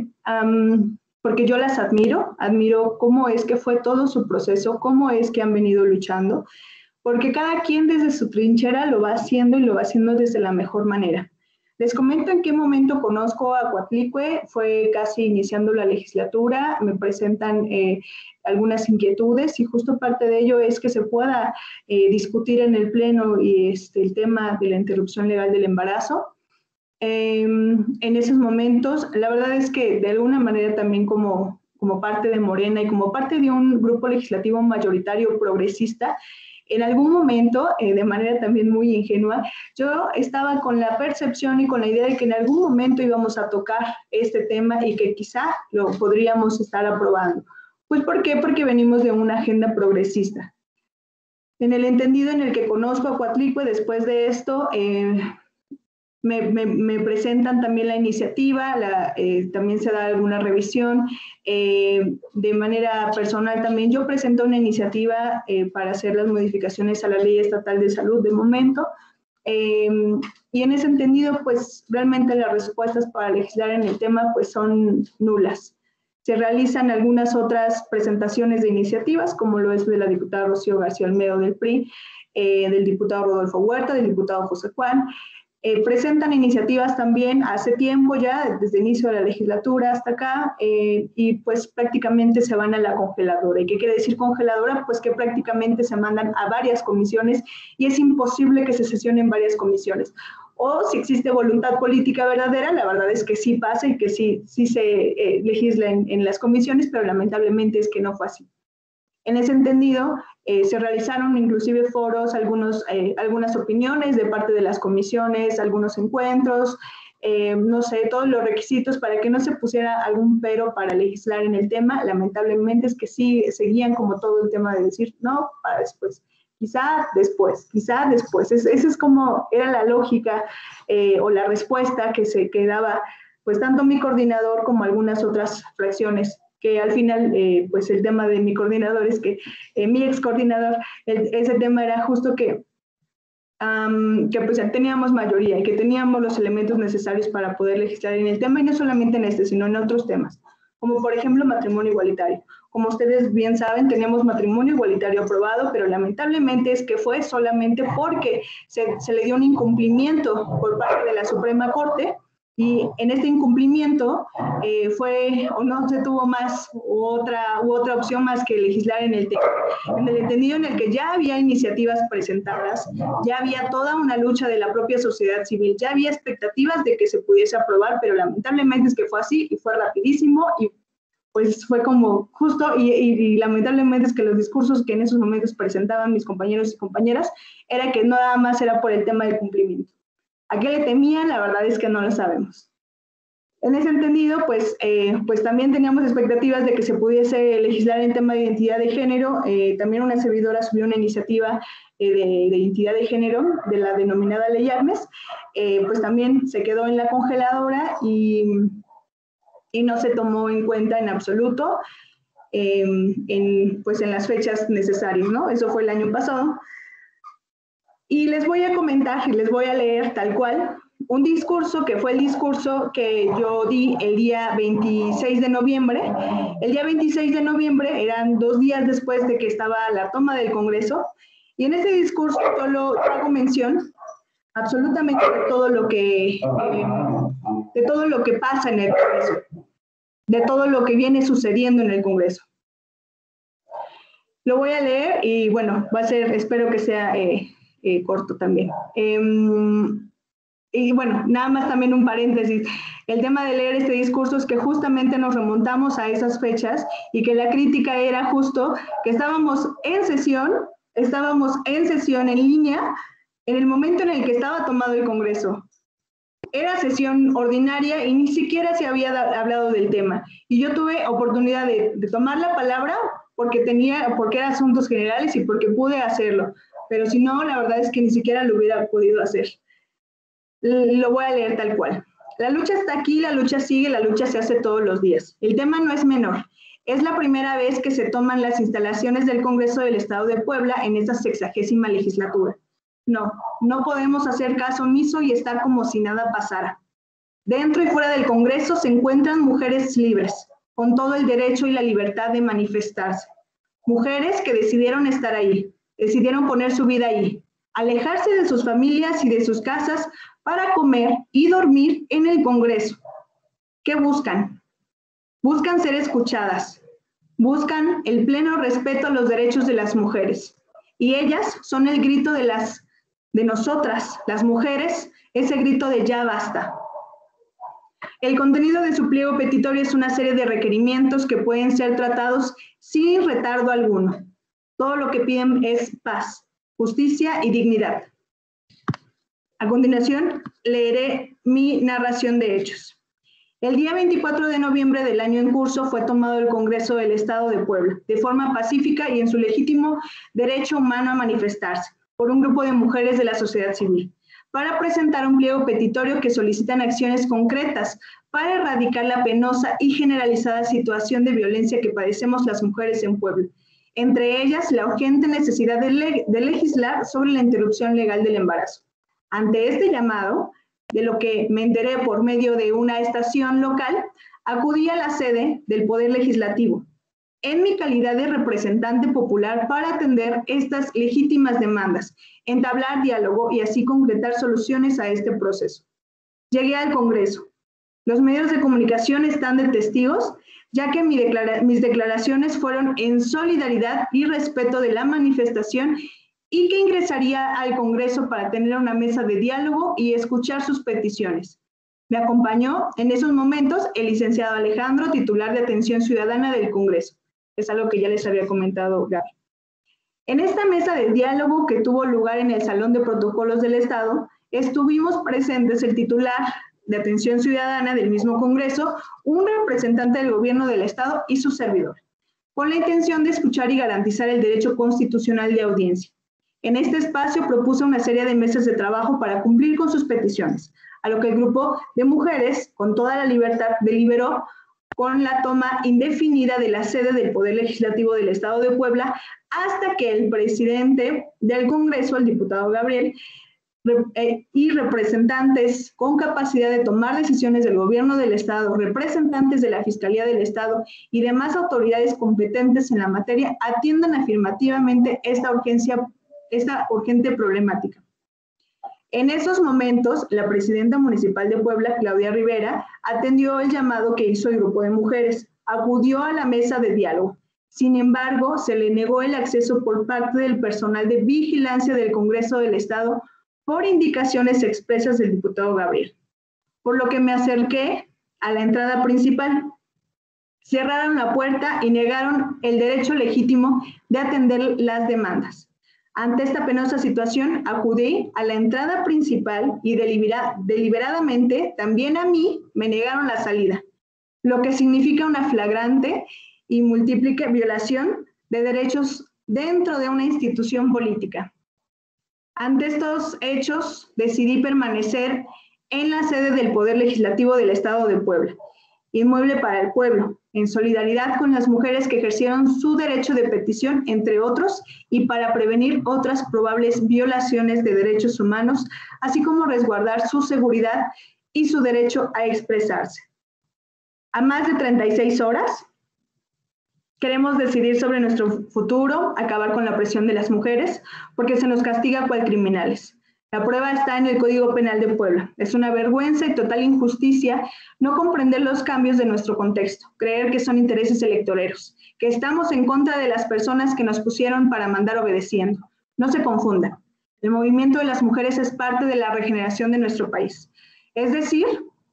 Porque yo las admiro cómo es que fue todo su proceso, cómo es que han venido luchando, porque cada quien desde su trinchera lo va haciendo y lo va haciendo desde la mejor manera. Les comento en qué momento conozco a Coatlicue, fue casi iniciando la legislatura, me presentan algunas inquietudes y justo parte de ello es que se pueda discutir en el Pleno y el tema de la interrupción legal del embarazo. En esos momentos, la verdad es que de alguna manera también como parte de Morena y como parte de un grupo legislativo mayoritario progresista, en algún momento, de manera también muy ingenua, yo estaba con la percepción y con la idea de que en algún momento íbamos a tocar este tema y que quizá lo podríamos estar aprobando. Pues ¿por qué? Porque venimos de una agenda progresista. En el entendido en el que conozco a Coatlicue, después de esto, me presentan también la iniciativa, también se da alguna revisión. De manera personal también yo presenté una iniciativa para hacer las modificaciones a la Ley Estatal de Salud de momento. Y en ese entendido, pues realmente las respuestas para legislar en el tema pues son nulas. Se realizan algunas otras presentaciones de iniciativas, como lo es de la diputada Rocío García Olmedo del PRI, del diputado Rodolfo Huerta, del diputado José Juan, Presentan iniciativas también hace tiempo ya, desde el inicio de la legislatura hasta acá, y pues prácticamente se van a la congeladora. ¿Y qué quiere decir congeladora? Pues que prácticamente se mandan a varias comisiones y es imposible que se sesionen varias comisiones. O si existe voluntad política verdadera, la verdad es que sí pasa y que sí se legisla en las comisiones, pero lamentablemente es que no fue así. En ese entendido, se realizaron inclusive foros, algunas opiniones de parte de las comisiones, algunos encuentros, no sé, todos los requisitos para que no se pusiera algún pero para legislar en el tema. Lamentablemente es que sí seguían como todo el tema de decir, no, para después, quizá después, quizá después. Esa es como era la lógica o la respuesta que se quedaba, pues tanto mi coordinador como algunas otras fracciones, que al final, pues el tema de mi coordinador es que mi ex coordinador, ese tema era justo que pues ya teníamos mayoría y que teníamos los elementos necesarios para poder legislar en el tema, y no solamente en este, sino en otros temas, como por ejemplo matrimonio igualitario. Como ustedes bien saben, tenemos matrimonio igualitario aprobado, pero lamentablemente es que fue solamente porque se le dio un incumplimiento por parte de la Suprema Corte, y en este incumplimiento fue o no se tuvo más u otra opción más que legislar en el tema, en el entendido en el que ya había iniciativas presentadas, ya había toda una lucha de la propia sociedad civil, ya había expectativas de que se pudiese aprobar, pero lamentablemente es que fue así y fue rapidísimo y pues fue como justo y lamentablemente es que los discursos que en esos momentos presentaban mis compañeros y compañeras era que no nada más era por el tema del cumplimiento. ¿A qué le temían? La verdad es que no lo sabemos. En ese entendido, pues también teníamos expectativas de que se pudiese legislar en tema de identidad de género. También una servidora subió una iniciativa de identidad de género de la denominada Ley Armes, pues también se quedó en la congeladora y no se tomó en cuenta en absoluto pues en las fechas necesarias, ¿no? Eso fue el año pasado. Y les voy a comentar y les voy a leer tal cual un discurso que fue el discurso que yo di el día 26 de noviembre. El día 26 de noviembre eran 2 días después de que estaba la toma del Congreso, y en ese discurso yo hago mención absolutamente de todo lo que pasa en el Congreso, de todo lo que viene sucediendo en el Congreso. Lo voy a leer y bueno, va a ser, espero que sea corto también. Y bueno, nada más también un paréntesis. El tema de leer este discurso es que justamente nos remontamos a esas fechas y que la crítica era justo que estábamos en sesión en línea en el momento en el que estaba tomado el Congreso. Era sesión ordinaria y ni siquiera se había hablado del tema. Y yo tuve oportunidad de tomar la palabra porque era asuntos generales y porque pude hacerlo. Pero si no, la verdad es que ni siquiera lo hubiera podido hacer. Lo voy a leer tal cual. La lucha está aquí, la lucha sigue, la lucha se hace todos los días. El tema no es menor. Es la primera vez que se toman las instalaciones del Congreso del Estado de Puebla en esta 60ª legislatura. No podemos hacer caso omiso y estar como si nada pasara. Dentro y fuera del Congreso se encuentran mujeres libres, con todo el derecho y la libertad de manifestarse. Mujeres que decidieron estar ahí, decidieron poner su vida ahí, alejarse de sus familias y de sus casas para comer y dormir en el Congreso. ¿Qué buscan? Buscan ser escuchadas, buscan el pleno respeto a los derechos de las mujeres. Y ellas son el grito de nosotras, las mujeres, ese grito de ya basta. El contenido de su pliego petitorio es una serie de requerimientos que pueden ser tratados sin retardo alguno. Todo lo que piden es paz, justicia y dignidad. A continuación, leeré mi narración de hechos. El día 24 de noviembre del año en curso fue tomado el Congreso del Estado de Puebla, de forma pacífica y en su legítimo derecho humano a manifestarse, por un grupo de mujeres de la sociedad civil, para presentar un pliego petitorio que solicitan acciones concretas para erradicar la penosa y generalizada situación de violencia que padecemos las mujeres en Puebla, entre ellas la urgente necesidad de legislar sobre la interrupción legal del embarazo. Ante este llamado, de lo que me enteré por medio de una estación local, acudí a la sede del Poder Legislativo, en mi calidad de representante popular para atender estas legítimas demandas, entablar diálogo y así concretar soluciones a este proceso. Llegué al Congreso. Los medios de comunicación están de testigos, ya que mis declaraciones fueron en solidaridad y respeto de la manifestación y que ingresaría al Congreso para tener una mesa de diálogo y escuchar sus peticiones. Me acompañó en esos momentos el licenciado Alejandro, titular de Atención Ciudadana del Congreso. Es algo que ya les había comentado Gaby. En esta mesa de diálogo que tuvo lugar en el Salón de Protocolos del Estado, estuvimos presentes el titular de Atención Ciudadana del mismo Congreso, un representante del gobierno del Estado y su servidor, con la intención de escuchar y garantizar el derecho constitucional de audiencia. En este espacio propuse una serie de mesas de trabajo para cumplir con sus peticiones, a lo que el grupo de mujeres, con toda la libertad, deliberó con la toma indefinida de la sede del Poder Legislativo del Estado de Puebla hasta que el presidente del Congreso, el diputado Gabriel, y representantes con capacidad de tomar decisiones del gobierno del Estado, representantes de la Fiscalía del Estado y demás autoridades competentes en la materia atiendan afirmativamente esta urgente problemática. En esos momentos, la presidenta municipal de Puebla, Claudia Rivera, atendió el llamado que hizo el grupo de mujeres, acudió a la mesa de diálogo. Sin embargo, se le negó el acceso por parte del personal de vigilancia del Congreso del Estado por indicaciones expresas del diputado Gabriel, por lo que me acerqué a la entrada principal. Cerraron la puerta y negaron el derecho legítimo de atender las demandas. Ante esta penosa situación, acudí a la entrada principal y deliberadamente también a mí me negaron la salida, lo que significa una flagrante y múltiple violación de derechos dentro de una institución política. Ante estos hechos, decidí permanecer en la sede del Poder Legislativo del Estado de Puebla, inmueble para el pueblo, en solidaridad con las mujeres que ejercieron su derecho de petición, entre otros, y para prevenir otras probables violaciones de derechos humanos, así como resguardar su seguridad y su derecho a expresarse. A más de 36 horas, queremos decidir sobre nuestro futuro, acabar con la opresión de las mujeres, porque se nos castiga cual criminales. La prueba está en el Código Penal de Puebla. Es una vergüenza y total injusticia no comprender los cambios de nuestro contexto, creer que son intereses electoreros, que estamos en contra de las personas que nos pusieron para mandar obedeciendo. No se confunda. El movimiento de las mujeres es parte de la regeneración de nuestro país. Es decir,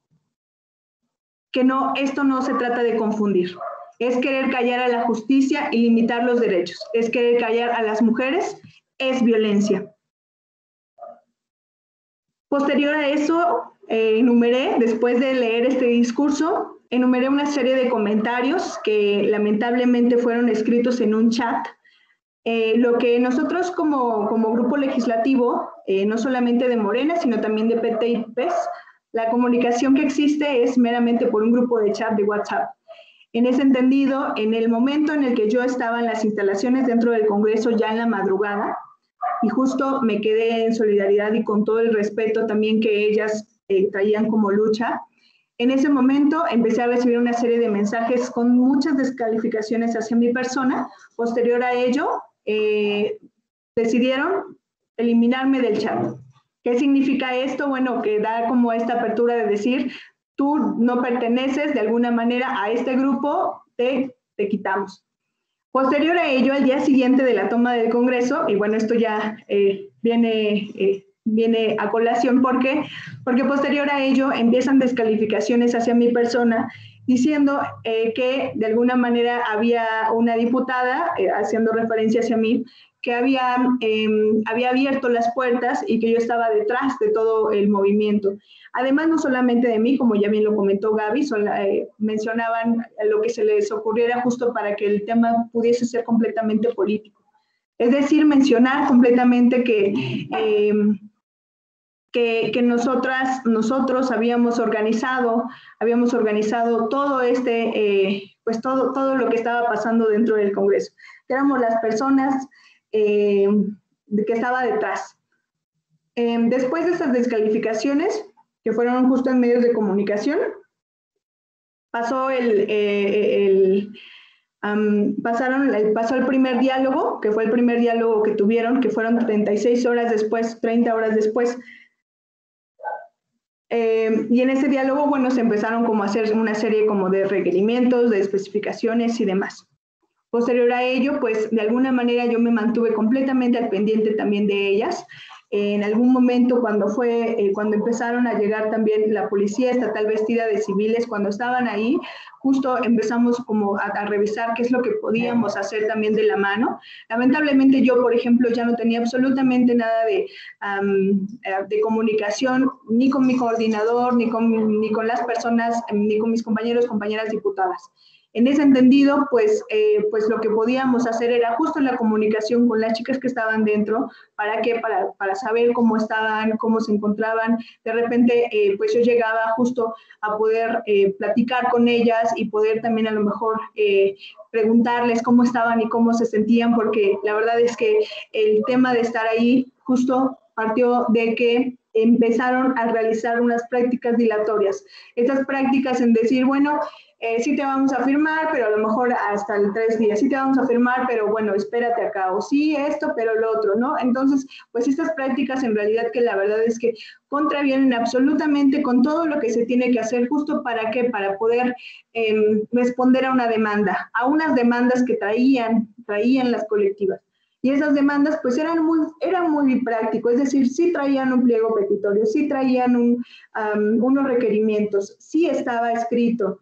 que esto no se trata de confundir. Es querer callar a la justicia y limitar los derechos. Es querer callar a las mujeres, es violencia. Posterior a eso, después de leer este discurso, enumeré una serie de comentarios que lamentablemente fueron escritos en un chat. Lo que nosotros como grupo legislativo, no solamente de Morena, sino también de PT y PES, la comunicación que existe es meramente por un grupo de chat de WhatsApp. En ese entendido, en el momento en el que yo estaba en las instalaciones dentro del Congreso ya en la madrugada, y justo me quedé en solidaridad y con todo el respeto también que ellas traían como lucha. En ese momento empecé a recibir una serie de mensajes con muchas descalificaciones hacia mi persona. Posterior a ello, decidieron eliminarme del chat. ¿Qué significa esto? Bueno, que da como esta apertura de decir, tú no perteneces de alguna manera a este grupo, te quitamos. Posterior a ello, al día siguiente de la toma del Congreso, y bueno, esto ya viene a colación, porque posterior a ello empiezan descalificaciones hacia mi persona, diciendo que de alguna manera había una diputada, haciendo referencia hacia mí, que había abierto las puertas y que yo estaba detrás de todo el movimiento. Además, no solamente de mí, como ya bien lo comentó Gaby, mencionaban lo que se les ocurriera justo para que el tema pudiese ser completamente político. Es decir, mencionar completamente que nosotros habíamos organizado todo todo lo que estaba pasando dentro del Congreso. Éramos las personas que estaba detrás. Después de estas descalificaciones, que fueron justo en medios de comunicación, pasó Pasó el primer diálogo, que fue el primer diálogo que tuvieron, que fueron 36 horas después, 30 horas después. Y en ese diálogo, bueno, se empezaron como a hacer una serie como de requerimientos, de especificaciones y demás. Posterior a ello, pues de alguna manera yo me mantuve completamente al pendiente también de ellas. En algún momento cuando empezaron a llegar también la policía estatal vestida de civiles, cuando estaban ahí, justo empezamos como a revisar qué es lo que podíamos hacer también de la mano. Lamentablemente yo, por ejemplo, ya no tenía absolutamente nada de comunicación, ni con mi coordinador, ni con las personas, ni con mis compañeros, compañeras diputadas. En ese entendido, pues lo que podíamos hacer era justo la comunicación con las chicas que estaban dentro. ¿Para qué? Para saber cómo estaban, cómo se encontraban. De repente, pues yo llegaba justo a poder platicar con ellas y poder también a lo mejor preguntarles cómo estaban y cómo se sentían, porque la verdad es que el tema de estar ahí justo partió de que empezaron a realizar unas prácticas dilatorias. Estas prácticas en decir, bueno, sí te vamos a firmar, pero a lo mejor hasta el 3 días, sí te vamos a firmar, pero bueno, espérate acá, o sí esto, pero lo otro, ¿no? Entonces, pues estas prácticas en realidad que la verdad es que contravienen absolutamente con todo lo que se tiene que hacer, justo para qué, para poder responder a una demanda, a unas demandas que traían las colectivas. Y esas demandas pues eran muy prácticos, es decir, sí traían un pliego petitorio, sí traían unos requerimientos, sí estaba escrito.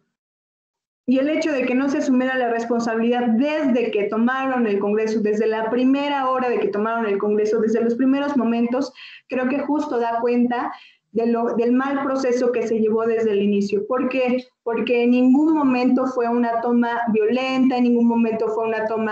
Y el hecho de que no se asumiera la responsabilidad desde que tomaron el Congreso, desde la primera hora de que tomaron el Congreso, desde los primeros momentos, creo que justo da cuenta del mal proceso que se llevó desde el inicio. ¿Por qué? Porque en ningún momento fue una toma violenta, en ningún momento fue una toma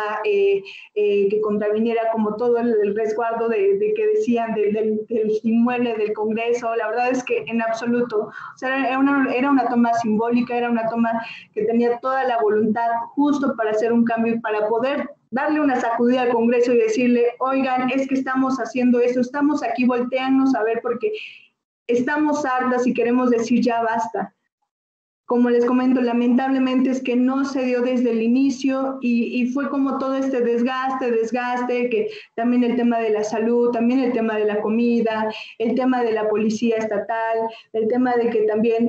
que contraviniera como todo el resguardo de que decían del inmueble del Congreso. La verdad es que en absoluto. O sea, era una toma simbólica, era una toma que tenía toda la voluntad justo para hacer un cambio y para poder darle una sacudida al Congreso y decirle, oigan, es que estamos haciendo esto, estamos aquí, volteándonos a ver porque estamos hartas y queremos decir ya basta. Como les comento, lamentablemente es que no se dio desde el inicio y fue como todo este desgaste, que también el tema de la salud, también el tema de la comida, el tema de la policía estatal, el tema de que también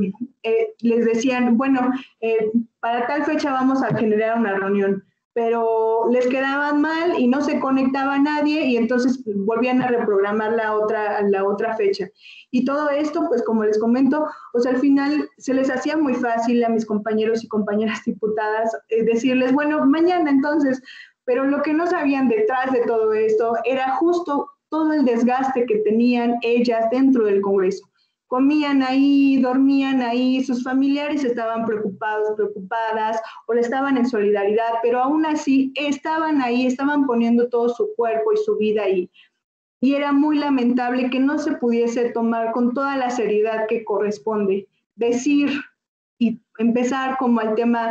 les decían, bueno, para tal fecha vamos a generar una reunión, pero les quedaban mal y no se conectaba nadie y entonces volvían a reprogramar la otra fecha. Y todo esto, pues como les comento, o sea, al final se les hacía muy fácil a mis compañeros y compañeras diputadas decirles, bueno, mañana entonces, pero lo que no sabían detrás de todo esto era justo todo el desgaste que tenían ellas dentro del Congreso. Comían ahí, dormían ahí, sus familiares estaban preocupados, preocupadas, o estaban en solidaridad, pero aún así estaban ahí, estaban poniendo todo su cuerpo y su vida ahí. Y era muy lamentable que no se pudiese tomar con toda la seriedad que corresponde, decir y empezar como al tema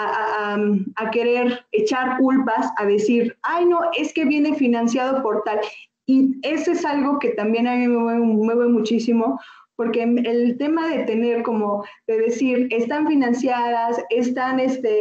a querer echar culpas, a decir, ay no, es que viene financiado por tal. Y eso es algo que también a mí me mueve muchísimo, porque el tema de tener como, de decir, están financiadas, están,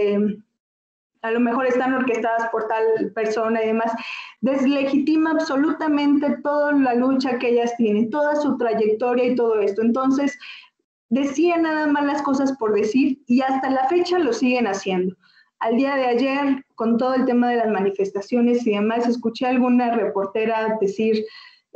a lo mejor están orquestadas por tal persona y demás, deslegitima absolutamente toda la lucha que ellas tienen, toda su trayectoria y todo esto. Entonces, decían nada más las cosas por decir y hasta la fecha lo siguen haciendo. Al día de ayer, con todo el tema de las manifestaciones y demás, escuché a alguna reportera decir,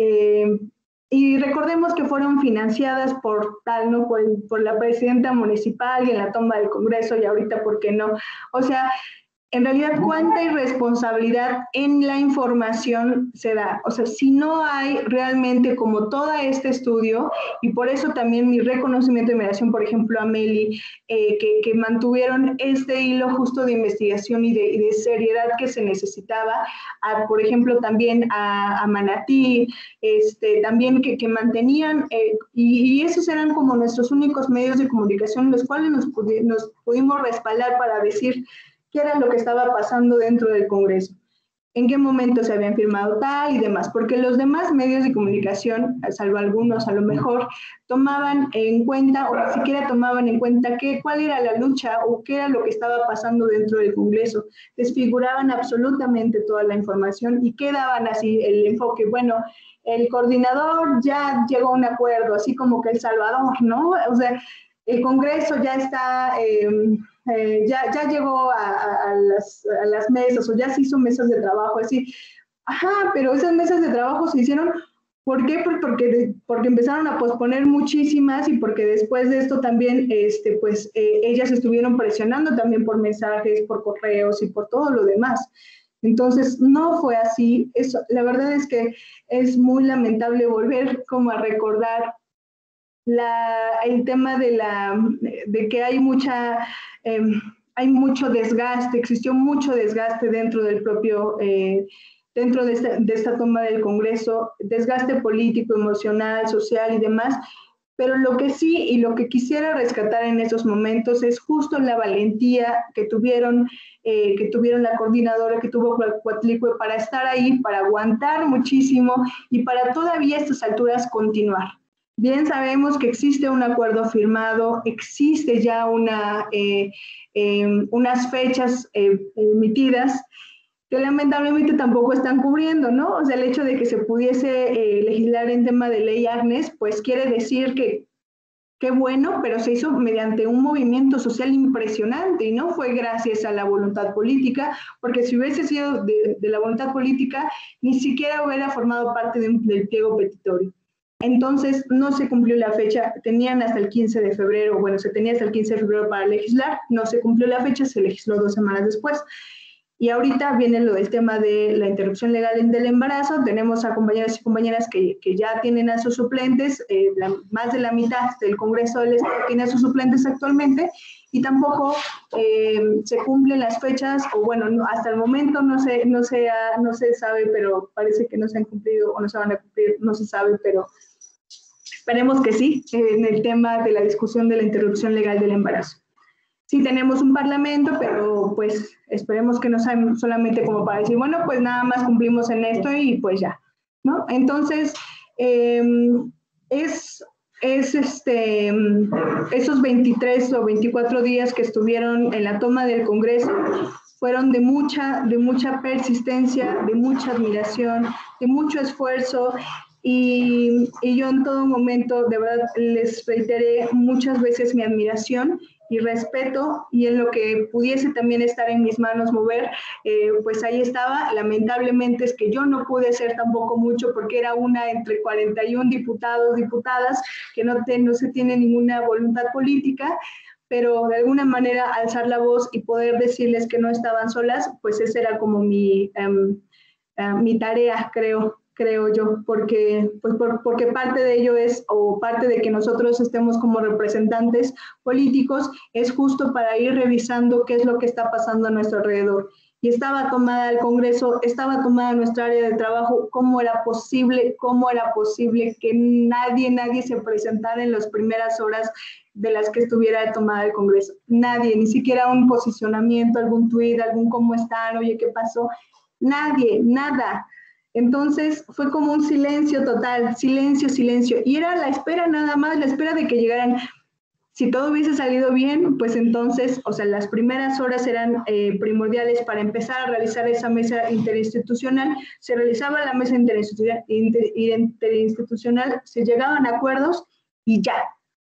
y recordemos que fueron financiadas por tal, ¿no? Por la presidenta municipal y en la toma del Congreso y ahorita, ¿por qué no? O sea, en realidad, ¿cuánta irresponsabilidad en la información se da? O sea, si no hay realmente como todo este estudio, y por eso también mi reconocimiento y admiración, por ejemplo, a Meli, que mantuvieron este hilo justo de investigación y de seriedad que se necesitaba, por ejemplo, también a Manatí, también que mantenían, y esos eran como nuestros únicos medios de comunicación, en los cuales nos pudimos respaldar para decir qué era lo que estaba pasando dentro del Congreso. en qué momento se habían firmado tal y demás, porque los demás medios de comunicación, salvo algunos a lo mejor, tomaban en cuenta o ni siquiera tomaban en cuenta cuál era la lucha o qué era lo que estaba pasando dentro del Congreso. Desfiguraban absolutamente toda la información y quedaban así el enfoque, bueno, el coordinador ya llegó a un acuerdo, así como que El Salvador, ¿no? O sea, el Congreso ya está, ya llegó a las mesas o ya se hizo mesas de trabajo, así. Ajá, pero esas mesas de trabajo se hicieron, ¿por qué? Porque empezaron a posponer muchísimas y porque después de esto también, pues, ellas estuvieron presionando también por mensajes, por correos y por todo lo demás. Entonces, no fue así. Eso, la verdad es que es muy lamentable volver como a recordar el tema de que hay mucho desgaste, existió mucho desgaste dentro del propio, dentro de esta toma del Congreso, desgaste político, emocional, social y demás, pero lo que sí y lo que quisiera rescatar en esos momentos es justo la valentía que tuvieron la coordinadora, que tuvo Coatlicue para estar ahí, para aguantar muchísimo y para todavía a estas alturas continuar. Bien sabemos que existe un acuerdo firmado, existe ya unas fechas emitidas que lamentablemente tampoco están cubriendo, ¿no? O sea, el hecho de que se pudiese legislar en tema de ley Agnes, pues quiere decir que qué bueno, pero se hizo mediante un movimiento social impresionante y no fue gracias a la voluntad política, porque si hubiese sido de la voluntad política, ni siquiera hubiera formado parte del pliego petitorio. Entonces, no se cumplió la fecha, tenían hasta el 15 de febrero, bueno, se tenía hasta el 15 de febrero para legislar, no se cumplió la fecha, se legisló 2 semanas después. Y ahorita viene lo del tema de la interrupción legal del embarazo, tenemos a compañeros y compañeras que ya tienen a sus suplentes, más de la mitad del Congreso del Estado tiene a sus suplentes actualmente, y tampoco se cumplen las fechas, o bueno, no, hasta el momento no se sabe, pero parece que no se han cumplido o no se van a cumplir, no se sabe, pero esperemos que sí, en el tema de la discusión de la interrupción legal del embarazo. Sí tenemos un parlamento, pero pues esperemos que no sea solamente como para decir, bueno, pues nada más cumplimos en esto y pues ya, ¿no? Entonces, esos 23 o 24 días que estuvieron en la toma del Congreso fueron de mucha persistencia, de mucha admiración, de mucho esfuerzo. Y yo en todo momento, de verdad, les reiteré muchas veces mi admiración y respeto, y en lo que pudiese también estar en mis manos mover, pues ahí estaba. Lamentablemente es que yo no pude hacer tampoco mucho porque era una entre 41 diputados, diputadas, que no se tiene ninguna voluntad política, pero de alguna manera alzar la voz y poder decirles que no estaban solas, pues esa era como mi tarea, creo yo, porque parte de ello es, o parte de que nosotros estemos como representantes políticos, es justo para ir revisando qué es lo que está pasando a nuestro alrededor. Y estaba tomada el Congreso, estaba tomada nuestra área de trabajo. ¿Cómo era posible que nadie se presentara en las primeras horas de las que estuviera tomada el Congreso? Nadie, ni siquiera un posicionamiento, algún tuit, algún cómo están, oye, ¿qué pasó? Nadie, nada. Entonces fue como un silencio total, silencio. Y era la espera nada más, la espera de que llegaran. Si todo hubiese salido bien, pues entonces, o sea, las primeras horas eran primordiales para empezar a realizar esa mesa interinstitucional. Se realizaba la mesa interinstitucional, se llegaban a acuerdos y ya.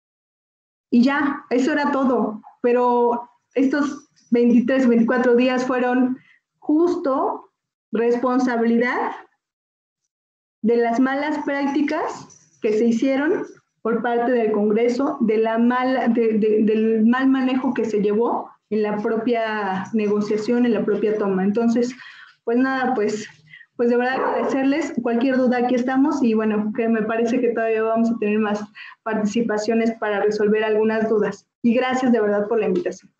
Y ya, eso era todo. Pero estos 23, 24 días fueron justo responsabilidad de las malas prácticas que se hicieron por parte del Congreso, del mal manejo que se llevó en la propia negociación, en la propia toma. Entonces, pues nada, pues de verdad agradecerles. Cualquier duda, aquí estamos, y bueno, que me parece que todavía vamos a tener más participaciones para resolver algunas dudas. Y gracias de verdad por la invitación.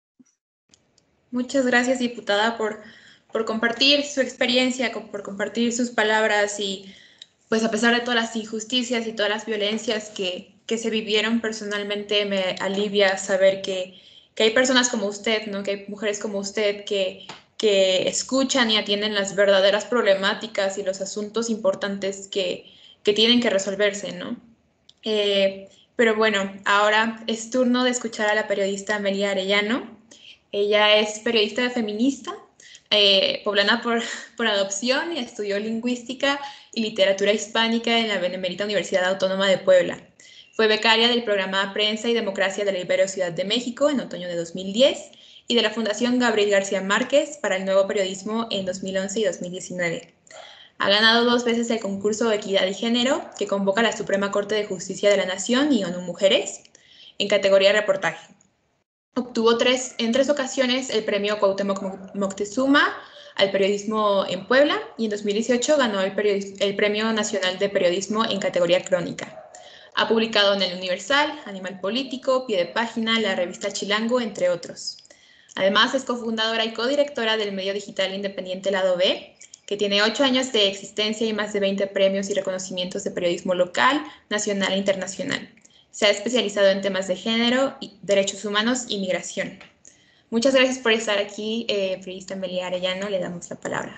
Muchas gracias, diputada, por compartir su experiencia, por compartir sus palabras, y pues a pesar de todas las injusticias y todas las violencias que se vivieron, personalmente me alivia saber que hay personas como usted, ¿no? Que hay mujeres como usted que que escuchan y atienden las verdaderas problemáticas y los asuntos importantes que tienen que resolverse, ¿no? Pero bueno, ahora es turno de escuchar a la periodista Amelia Arellano. Ella es periodista feminista, poblana por adopción, y estudió lingüística y literatura hispánica en la Benemérita Universidad Autónoma de Puebla. Fue becaria del programa Prensa y Democracia de la Ibero Ciudad de México en otoño de 2010 y de la Fundación Gabriel García Márquez para el Nuevo Periodismo en 2011 y 2019. Ha ganado 2 veces el concurso de Equidad y Género que convoca la Suprema Corte de Justicia de la Nación y ONU Mujeres en categoría reportaje. Obtuvo en 3 ocasiones el premio Cuauhtémoc Moctezuma al periodismo en Puebla y en 2018 ganó el Premio Nacional de Periodismo en categoría crónica. Ha publicado en El Universal, Animal Político, Pie de Página, la revista Chilango, entre otros. Además, es cofundadora y codirectora del medio digital independiente Lado B, que tiene 8 años de existencia y más de 20 premios y reconocimientos de periodismo local, nacional e internacional. Se ha especializado en temas de género, derechos humanos y migración. Muchas gracias por estar aquí, periodista Amelia Arellano. Le damos la palabra.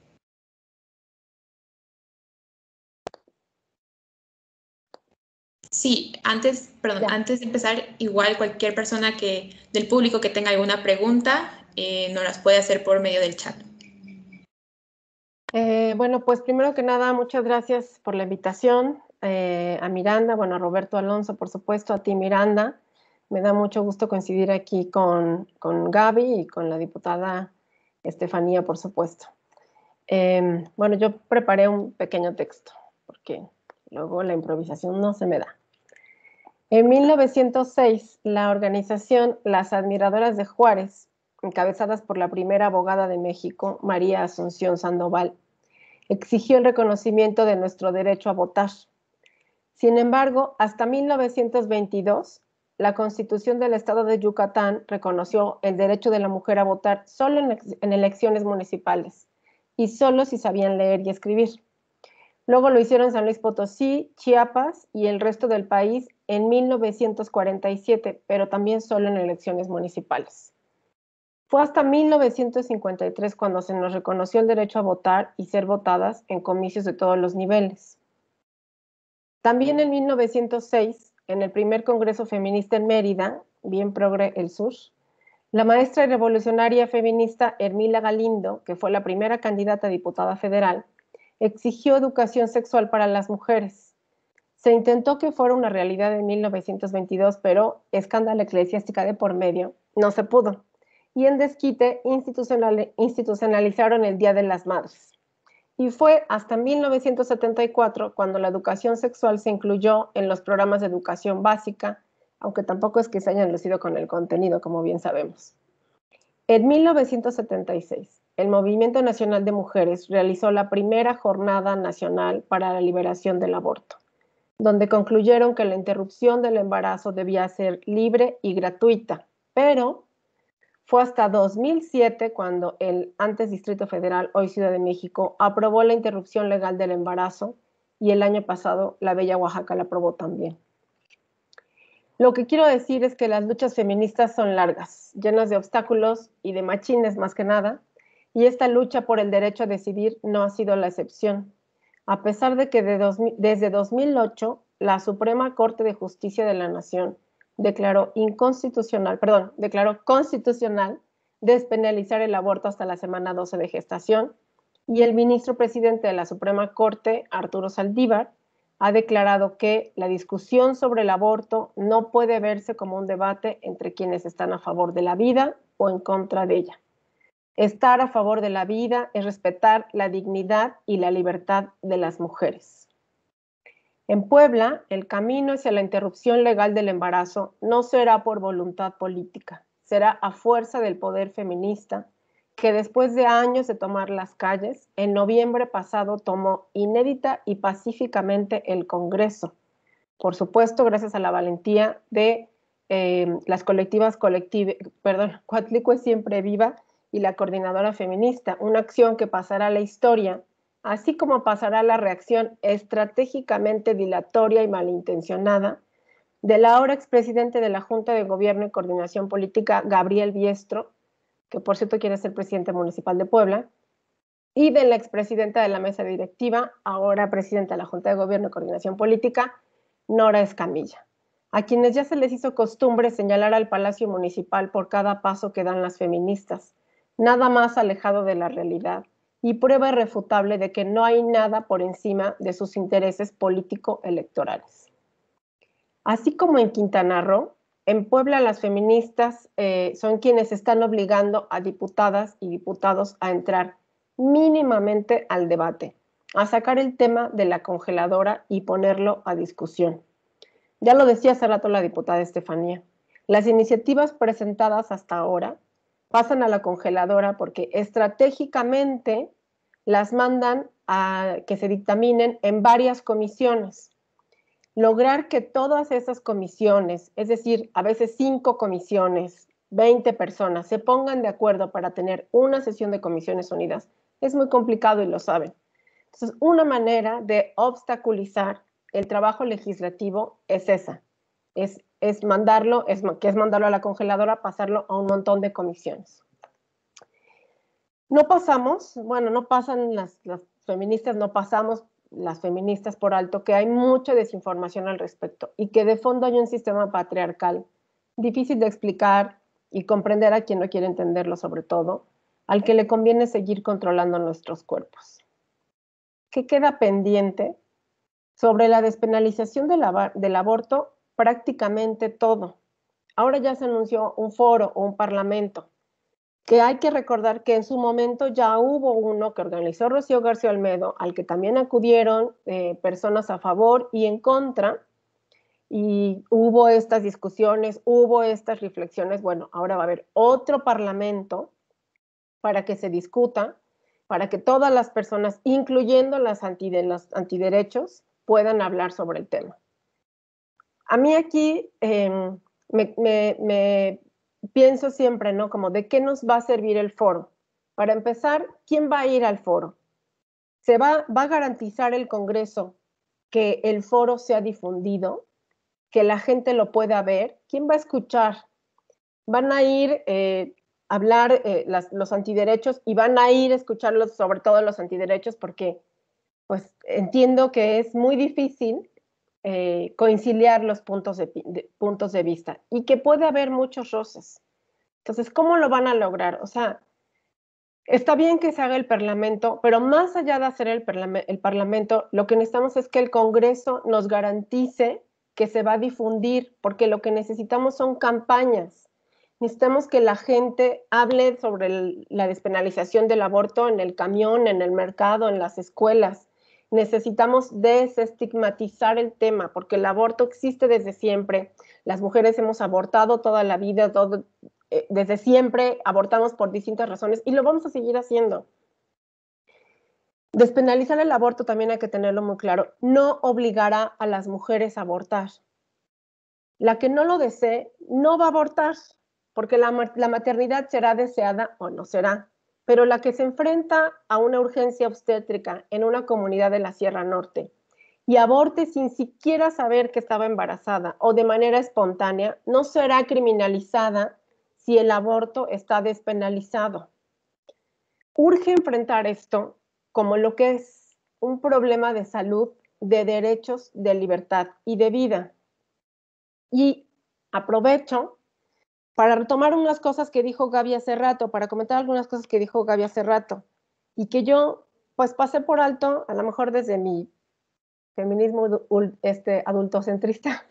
Sí, antes de empezar, igual cualquier persona del público que tenga alguna pregunta, nos las puede hacer por medio del chat. Bueno, pues primero que nada, muchas gracias por la invitación a Miranda, bueno, a Roberto Alonso, por supuesto, a ti, Miranda. Me da mucho gusto coincidir aquí con Gaby y con la diputada Estefanía, por supuesto. Bueno, yo preparé un pequeño texto, porque luego la improvisación no se me da. En 1906, la organización Las Admiradoras de Juárez, encabezadas por la primera abogada de México, María Asunción Sandoval, exigió el reconocimiento de nuestro derecho a votar. Sin embargo, hasta 1922, la Constitución del Estado de Yucatán reconoció el derecho de la mujer a votar solo en elecciones municipales y solo si sabían leer y escribir. Luego lo hicieron San Luis Potosí, Chiapas y el resto del país en 1947, pero también solo en elecciones municipales. Fue hasta 1953 cuando se nos reconoció el derecho a votar y ser votadas en comicios de todos los niveles. También en 1906, en el primer Congreso Feminista en Mérida, bien progre el sur, la maestra y revolucionaria feminista Hermila Galindo, que fue la primera candidata a diputada federal, exigió educación sexual para las mujeres. Se intentó que fuera una realidad en 1922, pero escándalo eclesiástica de por medio, no se pudo. Y en desquite institucionalizaron el Día de las Madres. Y fue hasta 1974 cuando la educación sexual se incluyó en los programas de educación básica, aunque tampoco es que se hayan lucido con el contenido, como bien sabemos. En 1976, el Movimiento Nacional de Mujeres realizó la primera Jornada Nacional para la Liberación del Aborto, donde concluyeron que la interrupción del embarazo debía ser libre y gratuita, pero fue hasta 2007 cuando el antes Distrito Federal, hoy Ciudad de México, aprobó la interrupción legal del embarazo y el año pasado la bella Oaxaca la aprobó también. Lo que quiero decir es que las luchas feministas son largas, llenas de obstáculos y de machines más que nada, y esta lucha por el derecho a decidir no ha sido la excepción. A pesar de que desde 2008 la Suprema Corte de Justicia de la Nación declaró constitucional despenalizar el aborto hasta la semana 12 de gestación, y el ministro presidente de la Suprema Corte, Arturo Saldívar, ha declarado que la discusión sobre el aborto no puede verse como un debate entre quienes están a favor de la vida o en contra de ella. Estar a favor de la vida es respetar la dignidad y la libertad de las mujeres. En Puebla, el camino hacia la interrupción legal del embarazo no será por voluntad política, será a fuerza del poder feminista, que después de años de tomar las calles, en noviembre pasado tomó inédita y pacíficamente el Congreso. Por supuesto, gracias a la valentía de las colectivas Coatlicue Siempre Viva y la Coordinadora Feminista, una acción que pasará a la historia, así como pasará la reacción estratégicamente dilatoria y malintencionada del ahora expresidente de la Junta de Gobierno y Coordinación Política, Gabriel Biestro, que por cierto quiere ser presidente municipal de Puebla, y de la expresidenta de la mesa directiva, ahora presidenta de la Junta de Gobierno y Coordinación Política, Nora Escamilla, a quienes ya se les hizo costumbre señalar al Palacio Municipal por cada paso que dan las feministas, nada más alejado de la realidad y prueba irrefutable de que no hay nada por encima de sus intereses político-electorales. Así como en Quintana Roo, en Puebla las feministas son quienes están obligando a diputadas y diputados a entrar mínimamente al debate, a sacar el tema de la congeladora y ponerlo a discusión. Ya lo decía hace rato la diputada Estefanía, las iniciativas presentadas hasta ahora pasan a la congeladora porque estratégicamente las mandan a que se dictaminen en varias comisiones. Lograr que todas esas comisiones, es decir, a veces 5 comisiones, 20 personas, se pongan de acuerdo para tener una sesión de comisiones unidas, es muy complicado y lo saben. Entonces, una manera de obstaculizar el trabajo legislativo es esa, es mandarlo a la congeladora, pasarlo a un montón de comisiones. No pasan las feministas, no pasamos las feministas por alto que hay mucha desinformación al respecto y que de fondo hay un sistema patriarcal difícil de explicar y comprender a quien no quiere entenderlo, sobre todo, al que le conviene seguir controlando nuestros cuerpos. ¿Qué queda pendiente? Sobre la despenalización del aborto, prácticamente todo. Ahora ya se anunció un foro o un parlamento, que hay que recordar que en su momento ya hubo uno que organizó Rocío García Olmedo, al que también acudieron personas a favor y en contra, y hubo estas discusiones, hubo estas reflexiones. Bueno, ahora va a haber otro parlamento para que se discuta, para que todas las personas, incluyendo los antiderechos, puedan hablar sobre el tema. A mí aquí me pienso siempre, ¿no? Como de qué nos va a servir el foro. Para empezar, ¿quién va a ir al foro? ¿Va a garantizar el Congreso que el foro sea difundido, que la gente lo pueda ver? ¿Quién va a escuchar? Van a ir a hablar los antiderechos y van a ir a escucharlos, sobre todo los antiderechos, porque pues entiendo que es muy difícil conciliar los puntos de vista y que puede haber muchos roces. Entonces, ¿cómo lo van a lograr? O sea, está bien que se haga el Parlamento, pero más allá de hacer el Parlamento, lo que necesitamos es que el Congreso nos garantice que se va a difundir, porque lo que necesitamos son campañas. Necesitamos que la gente hable sobre la despenalización del aborto en el camión, en el mercado, en las escuelas. Necesitamos desestigmatizar el tema, porque el aborto existe desde siempre. Las mujeres hemos abortado toda la vida, desde siempre abortamos por distintas razones y lo vamos a seguir haciendo. Despenalizar el aborto, también hay que tenerlo muy claro, no obligará a las mujeres a abortar. La que no lo desee no va a abortar, porque la maternidad será deseada o no será. Pero la que se enfrenta a una urgencia obstétrica en una comunidad de la Sierra Norte y aborte sin siquiera saber que estaba embarazada o de manera espontánea, no será criminalizada si el aborto está despenalizado. Urge enfrentar esto como lo que es un problema de salud, de derechos, de libertad y de vida. Y aprovecho para retomar unas cosas que dijo Gaby hace rato, para comentar algunas cosas que dijo Gaby hace rato, y que yo pues pasé por alto, a lo mejor desde mi feminismo adultocentrista,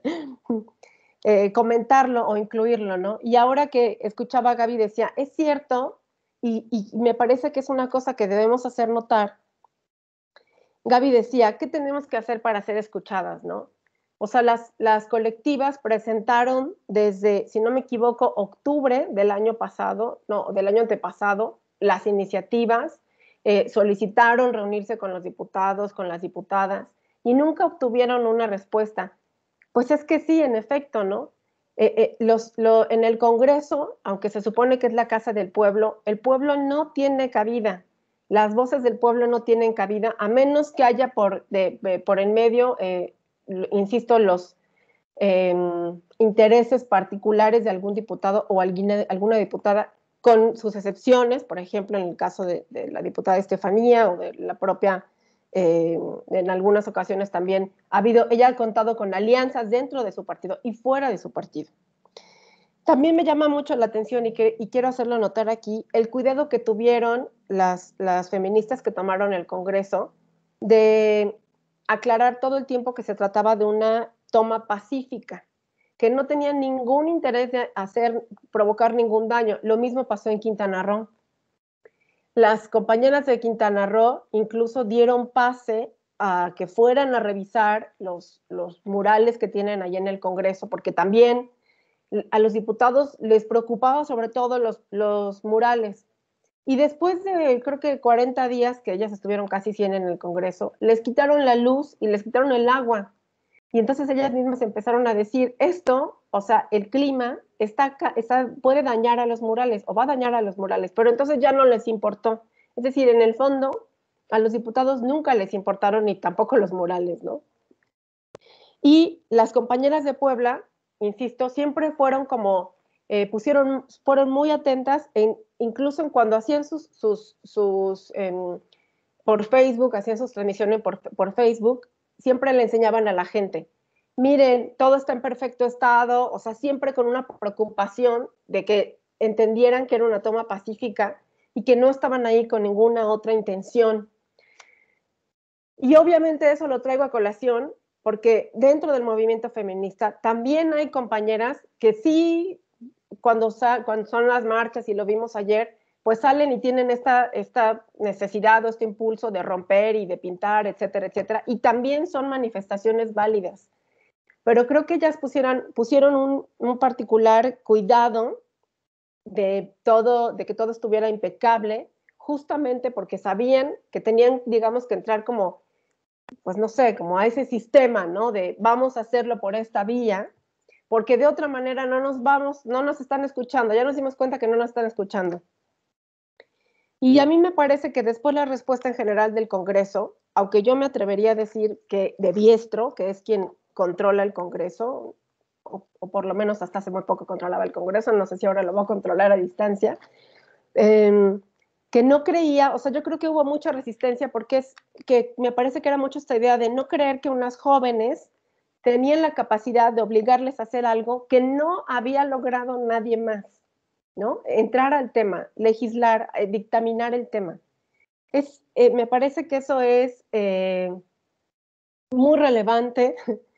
comentarlo o incluirlo, ¿no? Y ahora que escuchaba a Gaby decía, es cierto, y me parece que es una cosa que debemos hacer notar. Gaby decía, ¿qué tenemos que hacer para ser escuchadas, no? O sea, las colectivas presentaron desde, si no me equivoco, octubre del año pasado, no, del año antepasado, las iniciativas, solicitaron reunirse con los diputados, con las diputadas, y nunca obtuvieron una respuesta. Pues es que sí, en efecto, ¿no? En el Congreso, aunque se supone que es la casa del pueblo, el pueblo no tiene cabida. Las voces del pueblo no tienen cabida, a menos que haya por en medio, insisto, los intereses particulares de algún diputado o alguna diputada, con sus excepciones, por ejemplo, en el caso de la diputada Estefanía o de la propia, en algunas ocasiones también ella ha contado con alianzas dentro de su partido y fuera de su partido. También me llama mucho la atención y quiero hacerlo notar aquí, el cuidado que tuvieron las feministas que tomaron el Congreso de aclarar todo el tiempo que se trataba de una toma pacífica, que no tenían ningún interés de provocar ningún daño. Lo mismo pasó en Quintana Roo. Las compañeras de Quintana Roo incluso dieron pase a que fueran a revisar los murales que tienen allí en el Congreso, porque también a los diputados les preocupaba sobre todo los murales. Y después de, creo que 40 días, que ellas estuvieron casi 100 en el Congreso, les quitaron la luz y les quitaron el agua. Y entonces ellas mismas empezaron a decir, esto, o sea, el clima puede dañar a los murales, o va a dañar a los murales, pero entonces ya no les importó. Es decir, en el fondo, a los diputados nunca les importaron ni tampoco los murales, ¿no? Y las compañeras de Puebla, insisto, siempre fueron como, fueron muy atentas, incluso en cuando hacían por Facebook, hacían sus transmisiones por Facebook, siempre le enseñaban a la gente, miren, todo está en perfecto estado, o sea, siempre con una preocupación de que entendieran que era una toma pacífica y que no estaban ahí con ninguna otra intención. Y obviamente eso lo traigo a colación porque dentro del movimiento feminista también hay compañeras que sí, cuando son las marchas, y lo vimos ayer, pues salen y tienen esta necesidad o este impulso de romper y de pintar, etcétera, etcétera, y también son manifestaciones válidas. Pero creo que ellas pusieron un particular cuidado de que todo estuviera impecable, justamente porque sabían que tenían, digamos, que entrar como, pues no sé, como a ese sistema, ¿no? De vamos a hacerlo por esta vía, porque de otra manera no nos están escuchando, ya nos dimos cuenta que no nos están escuchando. Y a mí me parece que después la respuesta en general del Congreso, aunque yo me atrevería a decir que de Diestro, que es quien controla el Congreso, o por lo menos hasta hace muy poco controlaba el Congreso, no sé si ahora lo va a controlar a distancia, que no creía, o sea, yo creo que hubo mucha resistencia porque que me parece que era mucho esta idea de no creer que unas jóvenes tenían la capacidad de obligarles a hacer algo que no había logrado nadie más, ¿no? Entrar al tema, legislar, dictaminar el tema. Me parece que eso es muy relevante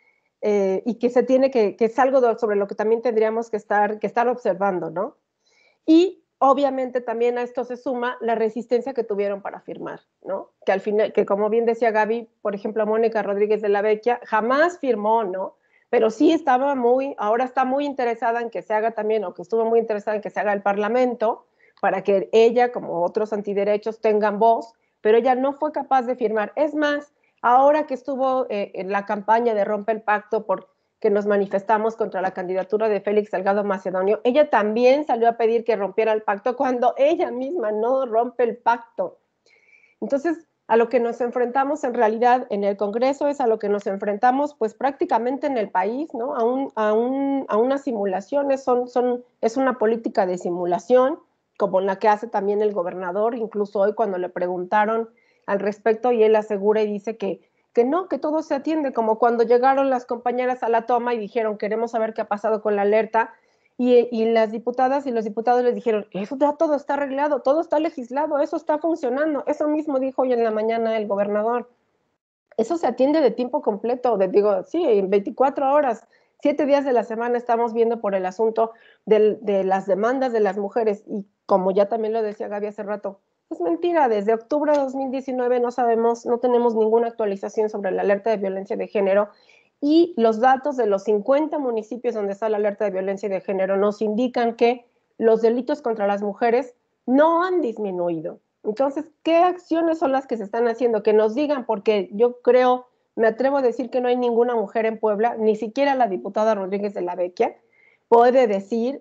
y que se tiene que es algo sobre lo que también tendríamos que estar observando, ¿no? Y obviamente también a esto se suma la resistencia que tuvieron para firmar, ¿no? Que al final, que como bien decía Gaby, por ejemplo, Mónica Rodríguez de la Vecchia jamás firmó, ¿no? Pero sí ahora está muy interesada en que se haga también, o que estuvo muy interesada en que se haga el Parlamento, para que ella, como otros antiderechos, tengan voz, pero ella no fue capaz de firmar. Es más, ahora que estuvo en la campaña de Rompe el Pacto que nos manifestamos contra la candidatura de Félix Salgado Macedonio, ella también salió a pedir que rompiera el pacto cuando ella misma no rompe el pacto. Entonces, a lo que nos enfrentamos en realidad en el Congreso es a lo que nos enfrentamos pues prácticamente en el país, ¿no? A una simulación, es una política de simulación, como la que hace también el gobernador, incluso hoy cuando le preguntaron al respecto y él asegura y dice que no, que todo se atiende, como cuando llegaron las compañeras a la toma y dijeron, queremos saber qué ha pasado con la alerta, y las diputadas y los diputados les dijeron, eso ya todo está arreglado, todo está legislado, eso está funcionando. Eso mismo dijo hoy en la mañana el gobernador. Eso se atiende de tiempo completo, sí, en 24 horas, 7 días de la semana estamos viendo por el asunto de las demandas de las mujeres. Y como ya también lo decía Gaby hace rato, es mentira, desde octubre de 2019 no tenemos ninguna actualización sobre la alerta de violencia de género, y los datos de los 50 municipios donde está la alerta de violencia de género nos indican que los delitos contra las mujeres no han disminuido. Entonces, ¿qué acciones son las que se están haciendo? Que nos digan, porque yo creo, me atrevo a decir que no hay ninguna mujer en Puebla, ni siquiera la diputada Rodríguez de la Vecchia puede decir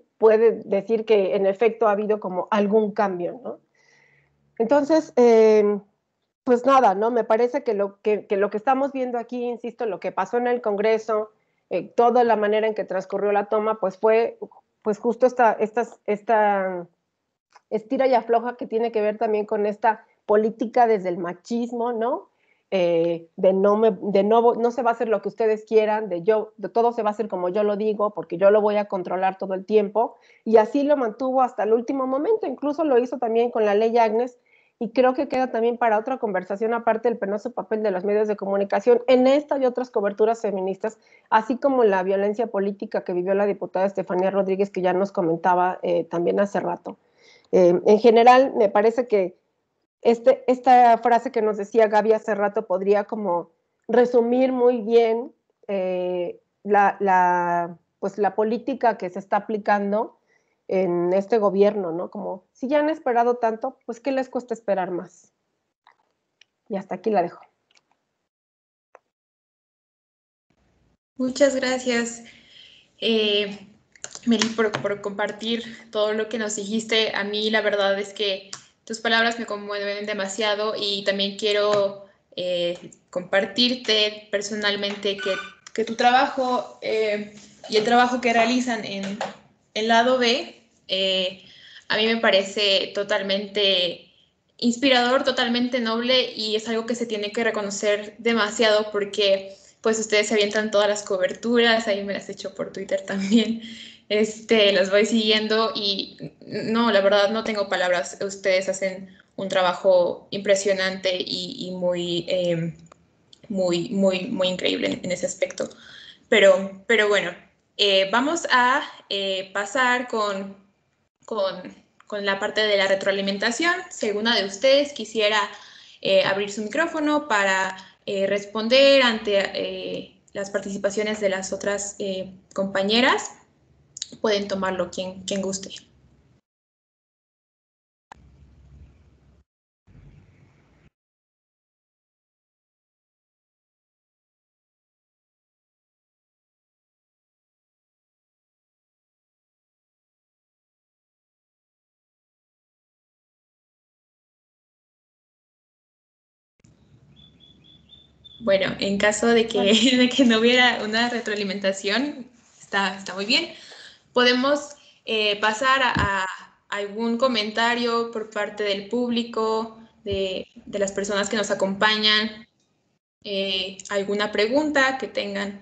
que en efecto ha habido como algún cambio, ¿no? Entonces, pues nada, ¿no? Me parece que lo que estamos viendo aquí, insisto, lo que pasó en el Congreso, toda la manera en que transcurrió la toma, pues fue pues justo esta estira y afloja que tiene que ver también con esta política desde el machismo, ¿no? No se va a hacer lo que ustedes quieran, de todo se va a hacer como yo lo digo, porque yo lo voy a controlar todo el tiempo, y así lo mantuvo hasta el último momento, incluso lo hizo también con la ley Agnes, y creo que queda también para otra conversación, aparte del penoso papel de los medios de comunicación en esta y otras coberturas feministas, así como la violencia política que vivió la diputada Estefanía Rodríguez, que ya nos comentaba también hace rato. En general, me parece que esta frase que nos decía Gaby hace rato podría como resumir muy bien pues la política que se está aplicando en este gobierno, ¿no? Como si ya han esperado tanto, pues ¿qué les cuesta esperar más? Y hasta aquí la dejo. Muchas gracias, Meli, por compartir todo lo que nos dijiste. A mí la verdad es que tus palabras me conmueven demasiado y también quiero compartirte personalmente que tu trabajo y el trabajo que realizan en lado B, a mí me parece totalmente inspirador, totalmente noble y es algo que se tiene que reconocer demasiado porque pues ustedes se avientan todas las coberturas, ahí me las he hecho por Twitter también, las voy siguiendo y no, la verdad no tengo palabras, ustedes hacen un trabajo impresionante y muy increíble en ese aspecto. Pero bueno, vamos a pasar con la parte de la retroalimentación. Si alguna de ustedes quisiera abrir su micrófono para responder ante las participaciones de las otras compañeras, pueden tomarlo quien guste. Bueno, en caso de que no hubiera una retroalimentación, está muy bien. Podemos pasar a algún comentario por parte del público, de las personas que nos acompañan, alguna pregunta que tengan.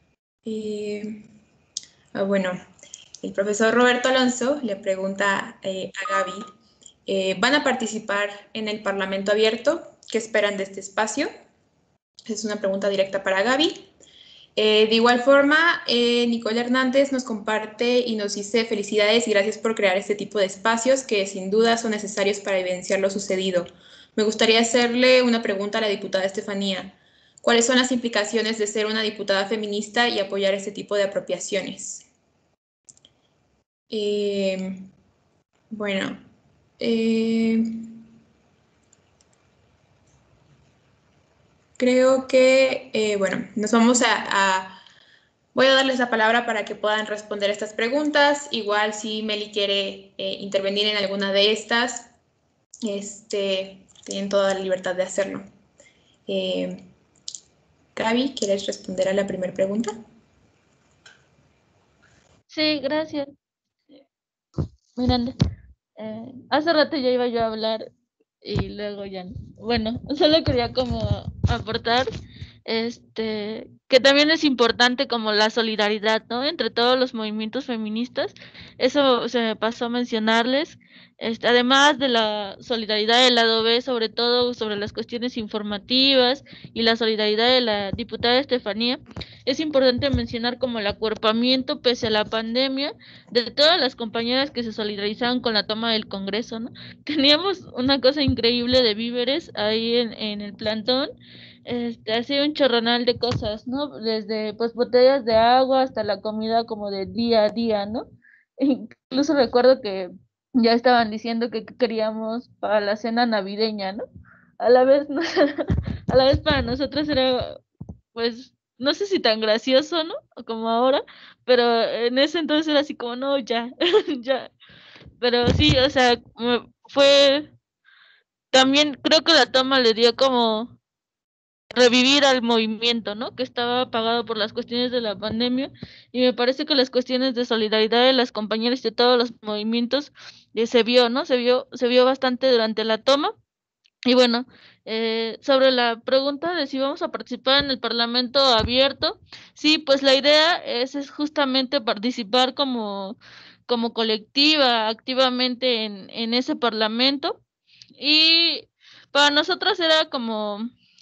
Bueno, el profesor Roberto Alonso le pregunta a Gaby, ¿van a participar en el Parlamento Abierto? ¿Qué esperan de este espacio? Es una pregunta directa para Gaby. De igual forma, Nicole Hernández nos comparte y nos dice felicidades y gracias por crear este tipo de espacios que sin duda son necesarios para evidenciar lo sucedido. Me gustaría hacerle una pregunta a la diputada Estefanía. ¿Cuáles son las implicaciones de ser una diputada feminista y apoyar este tipo de apropiaciones? Bueno, creo que, bueno, nos vamos voy a darles la palabra para que puedan responder estas preguntas. Igual si Meli quiere intervenir en alguna de estas, tienen toda la libertad de hacerlo. Gaby, ¿quieres responder a la primera pregunta? Sí, gracias. Miranda, hace rato ya iba yo a hablar y luego ya no. Bueno, solo quería como aportar que también es importante como la solidaridad, ¿no? Entre todos los movimientos feministas. Eso se me pasó a mencionarles. Además de la solidaridad del lado B, sobre todo sobre las cuestiones informativas y la solidaridad de la diputada Estefanía, es importante mencionar como el acuerpamiento pese a la pandemia de todas las compañeras que se solidarizaron con la toma del Congreso, ¿no? Teníamos una cosa increíble de víveres ahí en el plantón, hacía un chorronal de cosas, ¿no? Desde pues botellas de agua hasta la comida como de día a día, ¿no? Incluso recuerdo que ya estaban diciendo que queríamos para la cena navideña, ¿no? A la vez, ¿no? A la vez para nosotros era, pues, no sé si tan gracioso, ¿no? Como ahora, pero en ese entonces era así como, no, ya, ya. Pero sí, o sea, fue, también creo que la toma le dio como revivir al movimiento, ¿no? Que estaba apagado por las cuestiones de la pandemia, y me parece que las cuestiones de solidaridad de las compañeras de todos los movimientos se vio, ¿no? Se vio bastante durante la toma. Y bueno, sobre la pregunta de si vamos a participar en el Parlamento abierto, sí, pues la idea es justamente participar como colectiva, activamente en ese Parlamento. Y para nosotros era como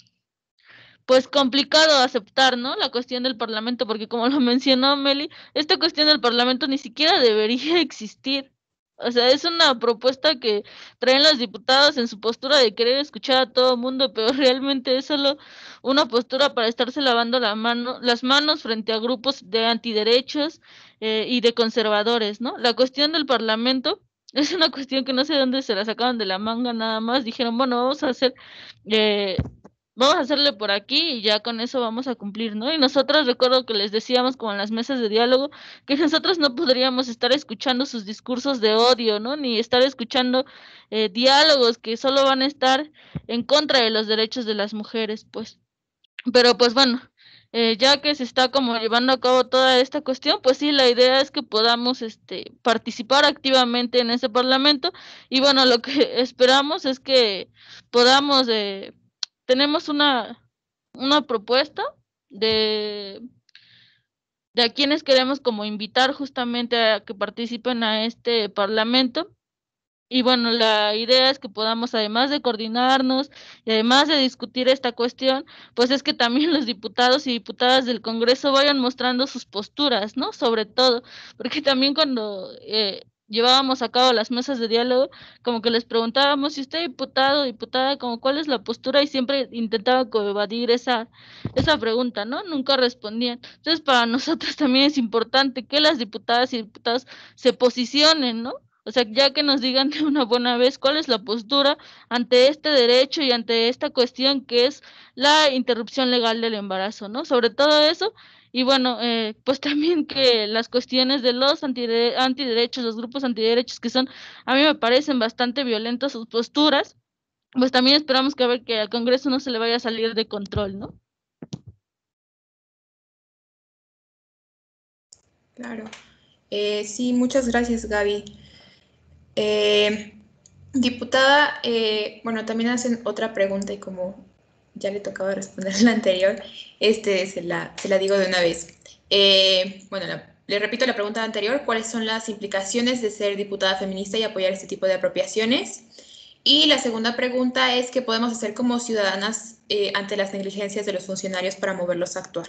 pues complicado aceptar, ¿no? La cuestión del Parlamento, porque como lo mencionó Meli, esta cuestión del Parlamento ni siquiera debería existir. O sea, es una propuesta que traen los diputados en su postura de querer escuchar a todo el mundo, pero realmente es solo una postura para estarse lavando las manos frente a grupos de antiderechos y de conservadores, ¿no? La cuestión del Parlamento es una cuestión que no sé de dónde se la sacaban de la manga nada más. Dijeron, bueno, eh, vamos a hacerle por aquí y ya con eso vamos a cumplir, ¿no? Y nosotros recuerdo que les decíamos como en las mesas de diálogo que nosotros no podríamos estar escuchando sus discursos de odio, ¿no? Ni estar escuchando diálogos que solo van a estar en contra de los derechos de las mujeres, pues. Pero pues bueno, ya que se está como llevando a cabo toda esta cuestión, pues sí, la idea es que podamos participar activamente en ese parlamento. Y bueno, lo que esperamos es que podamos tenemos una propuesta de, de a quienes queremos como invitar justamente a que participen a este parlamento. Y bueno, la idea es que podamos, además de coordinarnos y además de discutir esta cuestión, pues es que también los diputados y diputadas del Congreso vayan mostrando sus posturas, ¿no? Sobre todo, porque también cuando llevábamos a cabo las mesas de diálogo, como que les preguntábamos si usted diputado o diputada, como cuál es la postura, y siempre intentaba evadir esa pregunta, ¿no? Nunca respondían. Entonces, para nosotros también es importante que las diputadas y diputados se posicionen, ¿no? O sea, ya que nos digan de una buena vez cuál es la postura ante este derecho y ante esta cuestión que es la interrupción legal del embarazo, ¿no? Sobre todo eso. Y bueno, pues también que las cuestiones de los antiderechos, los grupos antiderechos, que son, a mí me parecen bastante violentas sus posturas, pues también esperamos que a ver que al Congreso no se le vaya a salir de control, ¿no? Claro. Sí, muchas gracias, Gaby. Diputada, bueno, también hacen otra pregunta y como ya le tocaba responder la anterior, se la digo de una vez. Bueno, le repito la pregunta anterior, ¿cuáles son las implicaciones de ser diputada feminista y apoyar este tipo de apropiaciones? Y la segunda pregunta es, ¿qué podemos hacer como ciudadanas ante las negligencias de los funcionarios para moverlos a actuar?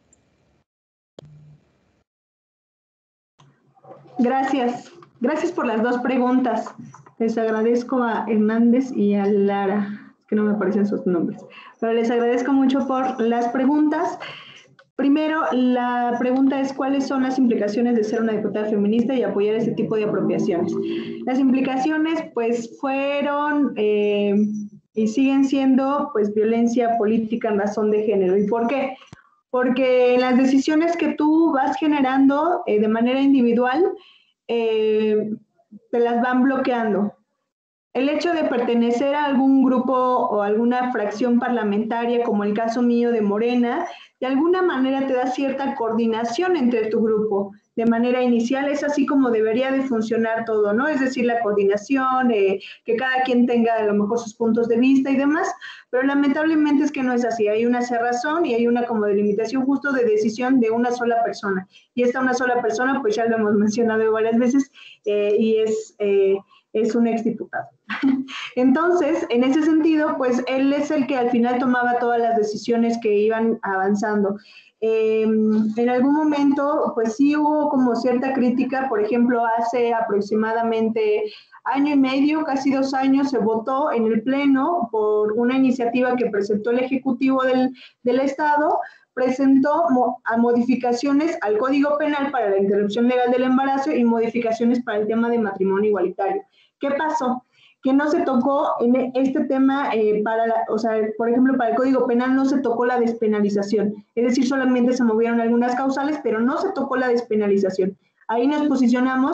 Gracias. Gracias por las dos preguntas. Les agradezco a Hernández y a Lara, que no me aparecen sus nombres, pero les agradezco mucho por las preguntas. Primero, la pregunta es ¿cuáles son las implicaciones de ser una diputada feminista y apoyar este tipo de apropiaciones? Las implicaciones, pues, fueron y siguen siendo, pues, violencia política en razón de género. ¿Y por qué? Porque las decisiones que tú vas generando de manera individual te las van bloqueando. El hecho de pertenecer a algún grupo o alguna fracción parlamentaria, como el caso mío de Morena, de alguna manera te da cierta coordinación entre tu grupo. De manera inicial es así como debería de funcionar todo, ¿no? Es decir, la coordinación, que cada quien tenga a lo mejor sus puntos de vista y demás, pero lamentablemente es que no es así. Hay una cerrazón y hay una como delimitación justo de decisión de una sola persona. Y esta una sola persona, pues ya lo hemos mencionado varias veces, y es un exdiputado. Entonces, en ese sentido, pues él es el que al final tomaba todas las decisiones que iban avanzando. En algún momento, pues sí hubo como cierta crítica, por ejemplo, hace aproximadamente año y medio, casi 2 años, se votó en el Pleno por una iniciativa que presentó el Ejecutivo del Estado, presentó a modificaciones al Código Penal para la interrupción legal del embarazo y modificaciones para el tema de matrimonio igualitario. ¿Qué pasó? Que no se tocó en este tema, por ejemplo, para el Código Penal no se tocó la despenalización, es decir, solamente se movieron algunas causales, pero no se tocó la despenalización. Ahí nos posicionamos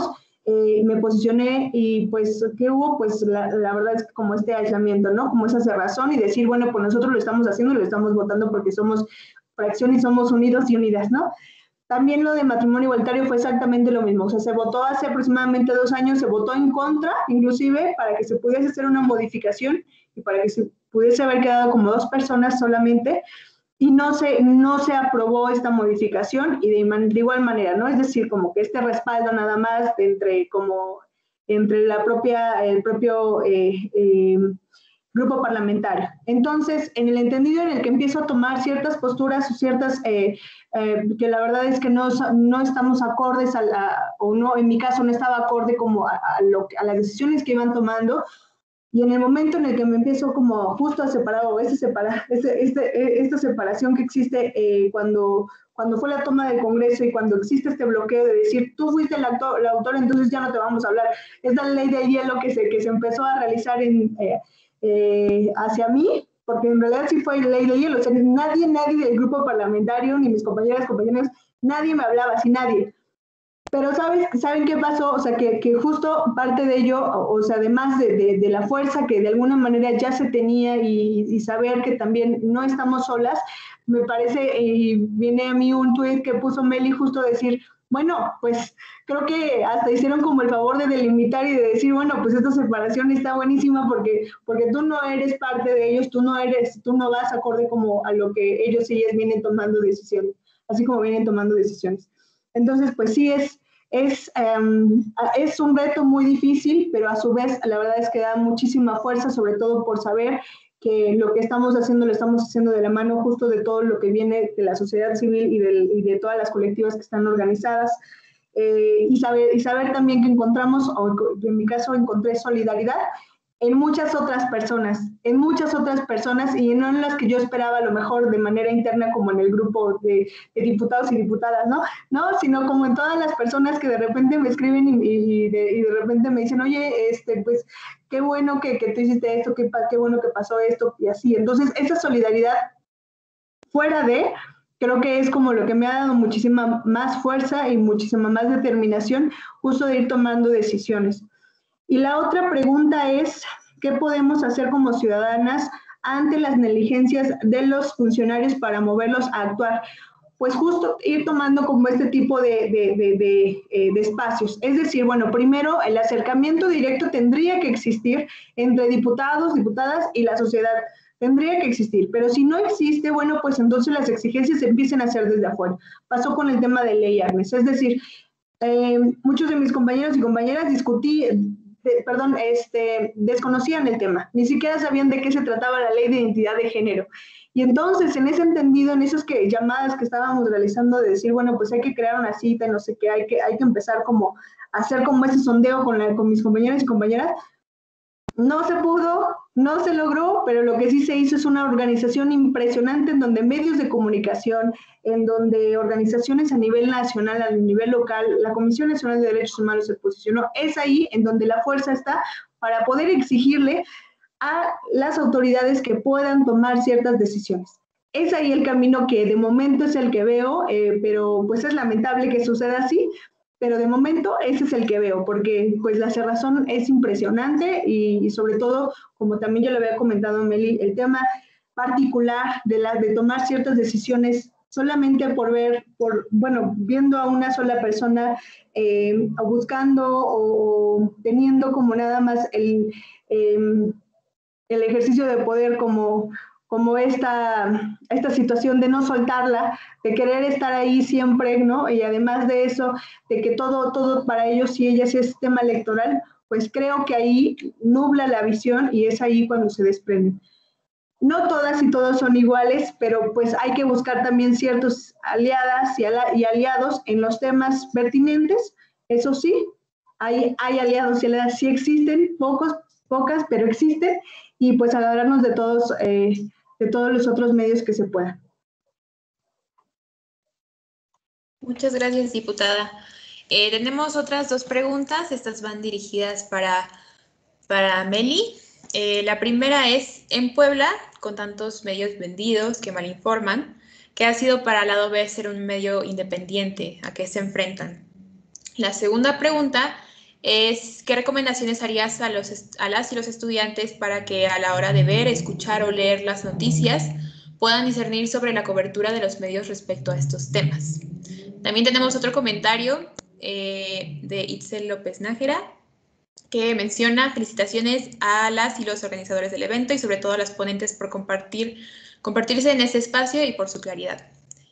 me posicioné y pues, ¿qué hubo? Pues la verdad es que como este aislamiento, ¿no? Como esa cerrazón y decir, bueno, pues nosotros lo estamos haciendo y lo estamos votando porque somos fracción y somos unidos y unidas, ¿no? También lo de matrimonio igualitario fue exactamente lo mismo, o sea, se votó hace aproximadamente 2 años, se votó en contra, inclusive, para que se pudiese hacer una modificación y para que se pudiese haber quedado como 2 personas solamente, y no se aprobó esta modificación y de igual manera, ¿no? Es decir, como que este respaldo nada más entre el propio grupo parlamentario. Entonces, en el entendido en el que empiezo a tomar ciertas posturas o ciertas que la verdad es que no estamos acordes o no, en mi caso no estaba acorde como a las decisiones que iban tomando, y en el momento en el que me empiezo como justo a separar, o esta separación que existe cuando fue la toma del Congreso y cuando existe este bloqueo de decir, tú fuiste el autor, entonces ya no te vamos a hablar. Es la ley del hielo que se empezó a realizar hacia mí, porque en realidad sí fue ley del hielo. O sea, nadie del grupo parlamentario, ni mis compañeros, nadie me hablaba, así nadie. Pero ¿saben qué pasó? O sea, que justo parte de ello, o sea, además de la fuerza que de alguna manera ya se tenía y saber que también no estamos solas, me parece, y viene a mí un tuit que puso Meli justo decir, bueno, pues creo que hasta hicieron como el favor de delimitar y de decir, bueno, pues esta separación está buenísima porque tú no eres parte de ellos, tú no vas acorde como a lo que ellos y ellas vienen tomando decisiones, así como vienen tomando decisiones. Entonces, pues sí es un reto muy difícil, pero a su vez la verdad es que da muchísima fuerza, sobre todo por saber que lo que estamos haciendo lo estamos haciendo de la mano justo de todo lo que viene de la sociedad civil y de todas las colectivas que están organizadas, y saber también que encontramos, o en mi caso encontré solidaridad en muchas otras personas y no en las que yo esperaba a lo mejor de manera interna como en el grupo de diputados y diputadas, ¿no? Sino como en todas las personas que de repente me escriben y de repente me dicen, oye, pues qué bueno que tú hiciste esto, qué bueno que pasó esto y así. Entonces, esa solidaridad fuera de, creo que es como lo que me ha dado muchísima más fuerza y muchísima más determinación justo de ir tomando decisiones. Y la otra pregunta es, ¿qué podemos hacer como ciudadanas ante las negligencias de los funcionarios para moverlos a actuar? Pues justo ir tomando como este tipo de espacios. Es decir, bueno, primero el acercamiento directo tendría que existir entre diputados, diputadas y la sociedad. Tendría que existir, pero si no existe, bueno, pues entonces las exigencias se empiezan a hacer desde afuera. Pasó con el tema de ley Agnes, es decir, muchos de mis compañeros y compañeras desconocían el tema, ni siquiera sabían de qué se trataba la ley de identidad de género. Y entonces, en ese entendido, en esas llamadas que estábamos realizando de decir, bueno, pues hay que crear una cita, no sé qué, hay que empezar como a hacer como ese sondeo con mis compañeros y compañeras, no se pudo, no se logró, pero lo que sí se hizo es una organización impresionante en donde medios de comunicación, en donde organizaciones a nivel nacional, a nivel local, la Comisión Nacional de Derechos Humanos se posicionó. Es ahí en donde la fuerza está para poder exigirle a las autoridades que puedan tomar ciertas decisiones. Es ahí el camino que de momento es el que veo, pero pues es lamentable que suceda así, pero de momento ese es el que veo, porque pues la cerrazón es impresionante y sobre todo, como también yo le había comentado a Meli, el tema particular de tomar ciertas decisiones solamente viendo a una sola persona, o buscando o teniendo como nada más el ejercicio de poder como esta situación de no soltarla, de querer estar ahí siempre, ¿no? Y además de eso, de que todo para ellos y ellas es tema electoral, pues creo que ahí nubla la visión y es ahí cuando se desprenden. No todas y todos son iguales, pero pues hay que buscar también ciertos aliadas y aliados en los temas pertinentes. Eso sí, hay aliados y aliadas, sí existen, pocas, pero existen, y pues agarrarnos de todos los otros medios que se puedan. Muchas gracias, diputada. Tenemos otras 2 preguntas, estas van dirigidas para Meli. La primera es, en Puebla, con tantos medios vendidos que malinforman, ¿qué ha sido para Lado B ser un medio independiente? ¿A qué se enfrentan? La segunda pregunta es ¿qué recomendaciones harías a las y los estudiantes para que a la hora de ver, escuchar o leer las noticias puedan discernir sobre la cobertura de los medios respecto a estos temas? También tenemos otro comentario de Itzel López Nájera, que menciona felicitaciones a las y los organizadores del evento y sobre todo a las ponentes por compartirse en este espacio y por su claridad.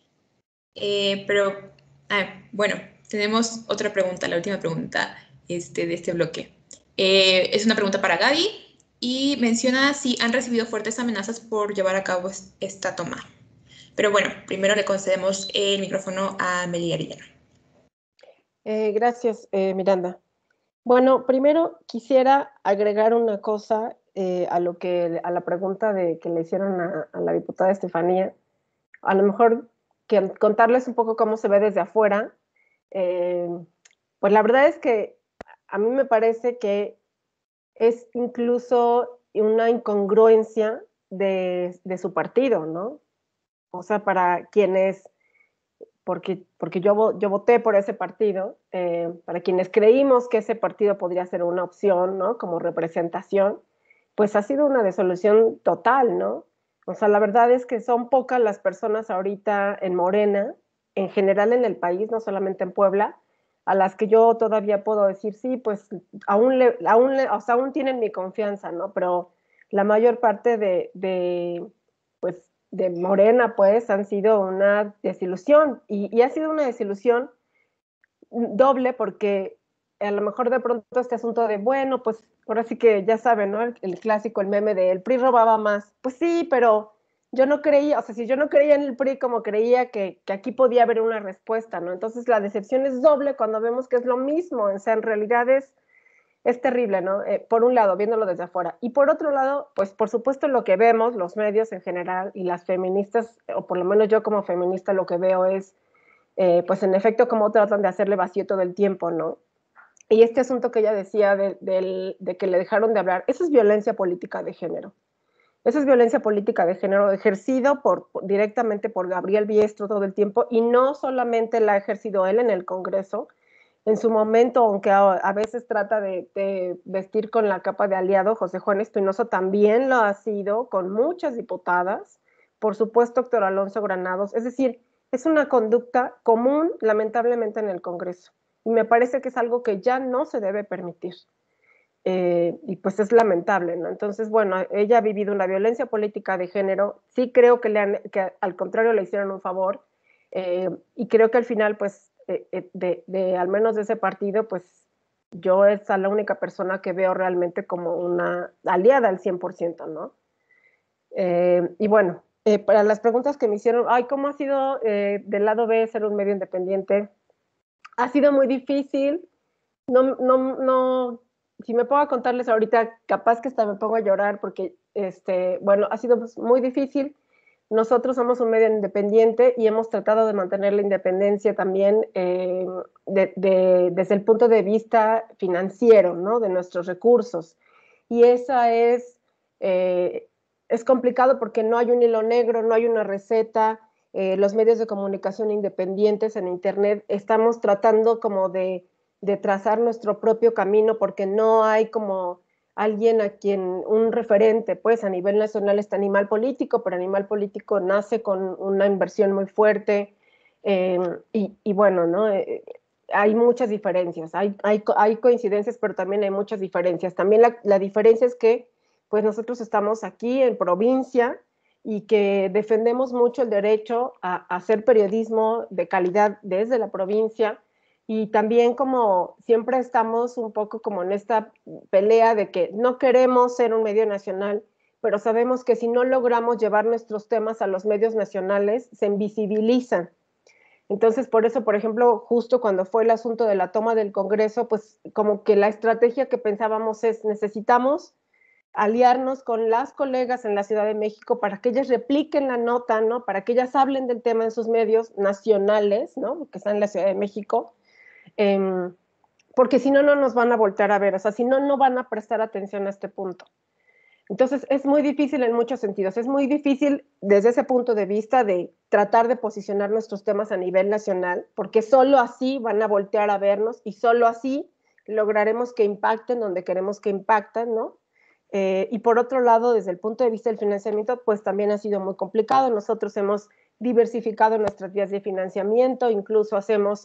Bueno, tenemos otra pregunta, la última pregunta de este bloque. Es una pregunta para Gaby y menciona si han recibido fuertes amenazas por llevar a cabo esta toma. Pero bueno, primero le concedemos el micrófono a Meli Arellano. Gracias, Miranda. Bueno, primero quisiera agregar una cosa a la pregunta que le hicieron a la diputada Estefanía. A lo mejor contarles un poco cómo se ve desde afuera. Pues la verdad es que a mí me parece que es incluso una incongruencia de su partido, ¿no? O sea, para quienes, porque yo voté por ese partido, para quienes creímos que ese partido podría ser una opción, ¿no? Como representación, pues ha sido una desolución total, ¿no? O sea, la verdad es que son pocas las personas ahorita en Morena, en general en el país, no solamente en Puebla, a las que yo todavía puedo decir, sí, pues aún tienen mi confianza, ¿no? Pero la mayor parte de Morena, pues, han sido una desilusión. Y ha sido una desilusión doble porque a lo mejor de pronto este asunto de, bueno, pues ahora sí que ya saben, ¿no? El clásico, el meme de el PRI robaba más. Pues sí, pero yo no creía, o sea, si yo no creía en el PRI como creía que aquí podía haber una respuesta, ¿no? Entonces la decepción es doble cuando vemos que es lo mismo, o sea, en realidad es terrible, ¿no? Por un lado, viéndolo desde afuera. Y por otro lado, pues por supuesto lo que vemos, los medios en general y las feministas, o por lo menos yo como feminista lo que veo es, pues en efecto, cómo tratan de hacerle vacío todo el tiempo, ¿no? Y este asunto que ella decía de que le dejaron de hablar, eso es violencia política de género. Eso es violencia política de género ejercido directamente por Gabriel Biestro todo el tiempo, y no solamente la ha ejercido él en el Congreso. En su momento, aunque a veces trata de vestir con la capa de aliado, José Juan Espinoso también lo ha sido con muchas diputadas, por supuesto Héctor Alonso Granados, es decir, es una conducta común lamentablemente en el Congreso, y me parece que es algo que ya no se debe permitir. Y pues es lamentable, ¿no? Entonces, bueno, ella ha vivido una violencia política de género, sí creo que al contrario le hicieron un favor, y creo que al final, pues, al menos de ese partido, pues, yo es a la única persona que veo realmente como una aliada al 100%, ¿no? Y bueno, para las preguntas que me hicieron, ¿cómo ha sido del lado B ser un medio independiente? Ha sido muy difícil, no, si me pongo a contarles ahorita, capaz que hasta me pongo a llorar porque, bueno, ha sido muy difícil. Nosotros somos un medio independiente y hemos tratado de mantener la independencia también desde el punto de vista financiero, ¿no? De nuestros recursos. Y esa es complicado porque no hay un hilo negro, no hay una receta. Los medios de comunicación independientes en Internet estamos tratando como de trazar nuestro propio camino porque no hay como alguien un referente, pues a nivel nacional está Animal Político, pero Animal Político nace con una inversión muy fuerte y bueno, ¿no? Hay muchas diferencias, hay coincidencias, pero también hay muchas diferencias. También la diferencia es que pues nosotros estamos aquí en provincia y que defendemos mucho el derecho a hacer periodismo de calidad desde la provincia, y también como siempre estamos un poco como en esta pelea de que no queremos ser un medio nacional, pero sabemos que si no logramos llevar nuestros temas a los medios nacionales, se invisibilizan. Entonces, por eso, por ejemplo, justo cuando fue el asunto de la toma del Congreso, pues como que la estrategia que pensábamos es necesitamos aliarnos con las colegas en la Ciudad de México para que ellas repliquen la nota, ¿no? Para que ellas hablen del tema en sus medios nacionales, ¿no? Que están en la Ciudad de México, porque si no, no nos van a voltear a ver, o sea, si no, no van a prestar atención a este punto. Entonces, es muy difícil en muchos sentidos, es muy difícil desde ese punto de vista de tratar de posicionar nuestros temas a nivel nacional, porque solo así van a voltear a vernos y solo así lograremos que impacten donde queremos que impacten, ¿no? Y por otro lado, desde el punto de vista del financiamiento, pues también ha sido muy complicado. Nosotros hemos diversificado nuestras vías de financiamiento, incluso hacemos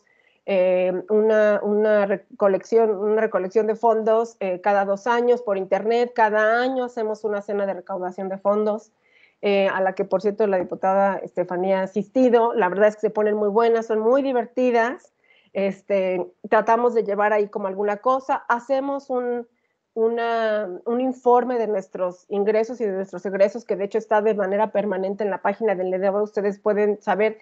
una recolección de fondos cada 2 años por internet. Cada año hacemos una cena de recaudación de fondos, a la que, por cierto, la diputada Estefanía ha asistido. La verdad es que se ponen muy buenas, son muy divertidas. Tratamos de llevar ahí como alguna cosa. Hacemos un informe de nuestros ingresos y de nuestros egresos, que de hecho está de manera permanente en la página del LEDEVA. Ustedes pueden saber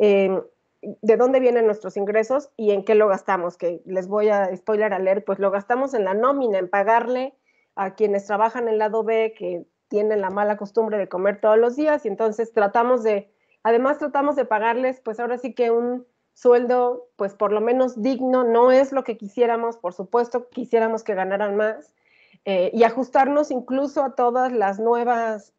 de dónde vienen nuestros ingresos y en qué lo gastamos, que les voy a spoiler alert, pues lo gastamos en la nómina, en pagarle a quienes trabajan en el lado B, que tienen la mala costumbre de comer todos los días, y entonces además tratamos de pagarles, pues ahora sí que un sueldo, pues por lo menos digno. No es lo que quisiéramos, por supuesto, quisiéramos que ganaran más, y ajustarnos incluso a todas las nuevas,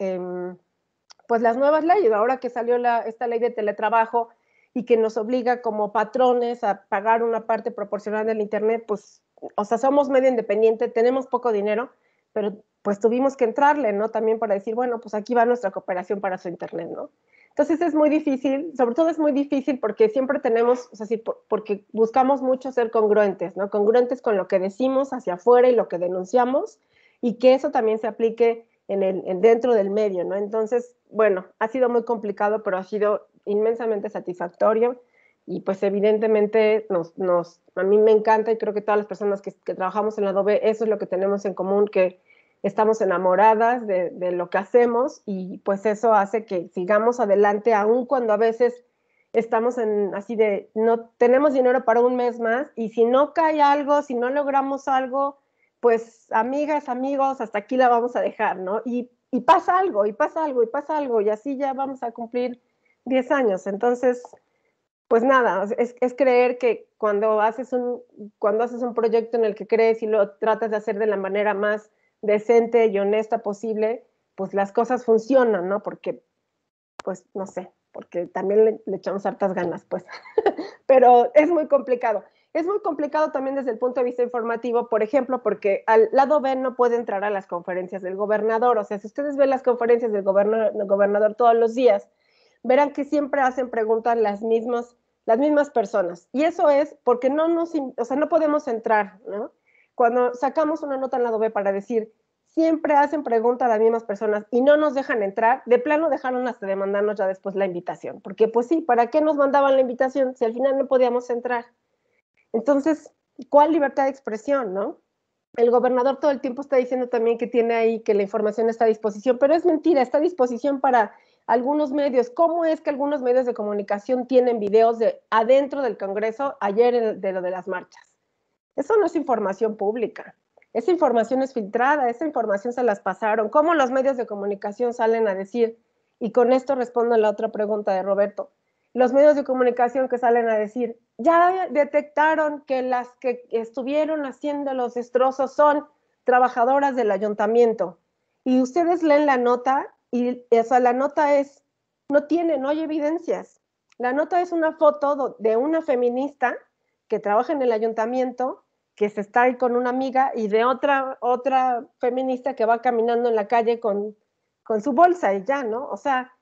pues las nuevas leyes. Ahora que salió esta ley de teletrabajo y que nos obliga como patrones a pagar una parte proporcional del internet, pues, o sea, somos medio independiente, tenemos poco dinero, pero pues tuvimos que entrarle, ¿no? También para decir, bueno, pues aquí va nuestra cooperación para su internet, ¿no? Entonces es muy difícil, sobre todo es muy difícil porque siempre tenemos, o sea, sí, porque buscamos mucho ser congruentes, ¿no? Congruentes con lo que decimos hacia afuera y lo que denunciamos, y que eso también se aplique dentro del medio, ¿no? Entonces, bueno, ha sido muy complicado, pero ha sido inmensamente satisfactorio, y pues evidentemente a mí me encanta, y creo que todas las personas que trabajamos en la Adobe, eso es lo que tenemos en común, que estamos enamoradas de lo que hacemos, y pues eso hace que sigamos adelante, aun cuando a veces estamos así de, no tenemos dinero para un mes más, y si no cae algo, si no logramos algo, pues amigas, amigos, hasta aquí la vamos a dejar, ¿no? Y pasa algo, y pasa algo, y pasa algo, y así ya vamos a cumplir 10 años. Entonces, pues nada, es creer que cuando haces un proyecto en el que crees y lo tratas de hacer de la manera más decente y honesta posible, pues las cosas funcionan, ¿no? Porque, pues, no sé, porque también le echamos hartas ganas, pues. Pero es muy complicado. Es muy complicado también desde el punto de vista informativo, por ejemplo, porque al lado B no puede entrar a las conferencias del gobernador. O sea, si ustedes ven las conferencias del gobernador todos los días, verán que siempre hacen preguntas las mismas personas. Y eso es porque o sea, no podemos entrar, ¿no? Cuando sacamos una nota en lado B para decir, siempre hacen preguntas a las mismas personas y no nos dejan entrar, de plano dejaron hasta de mandarnos ya después la invitación, porque pues sí, ¿para qué nos mandaban la invitación si al final no podíamos entrar? Entonces, ¿cuál libertad de expresión, no? El gobernador todo el tiempo está diciendo también que tiene ahí, que la información está a disposición, pero es mentira, está a disposición para algunos medios. ¿Cómo es que algunos medios de comunicación tienen videos de adentro del Congreso ayer de lo de las marchas? Eso no es información pública. Esa información es filtrada, esa información se las pasaron. ¿Cómo los medios de comunicación salen a decir? Y con esto respondo a la otra pregunta de Roberto. Los medios de comunicación que salen a decir, ya detectaron que las que estuvieron haciendo los destrozos son trabajadoras del ayuntamiento. Y ustedes leen la nota y, o sea, la nota no hay evidencias. La nota es una foto de una feminista que trabaja en el ayuntamiento, que se está ahí con una amiga, y de otra feminista que va caminando en la calle con su bolsa y ya, ¿no? O sea,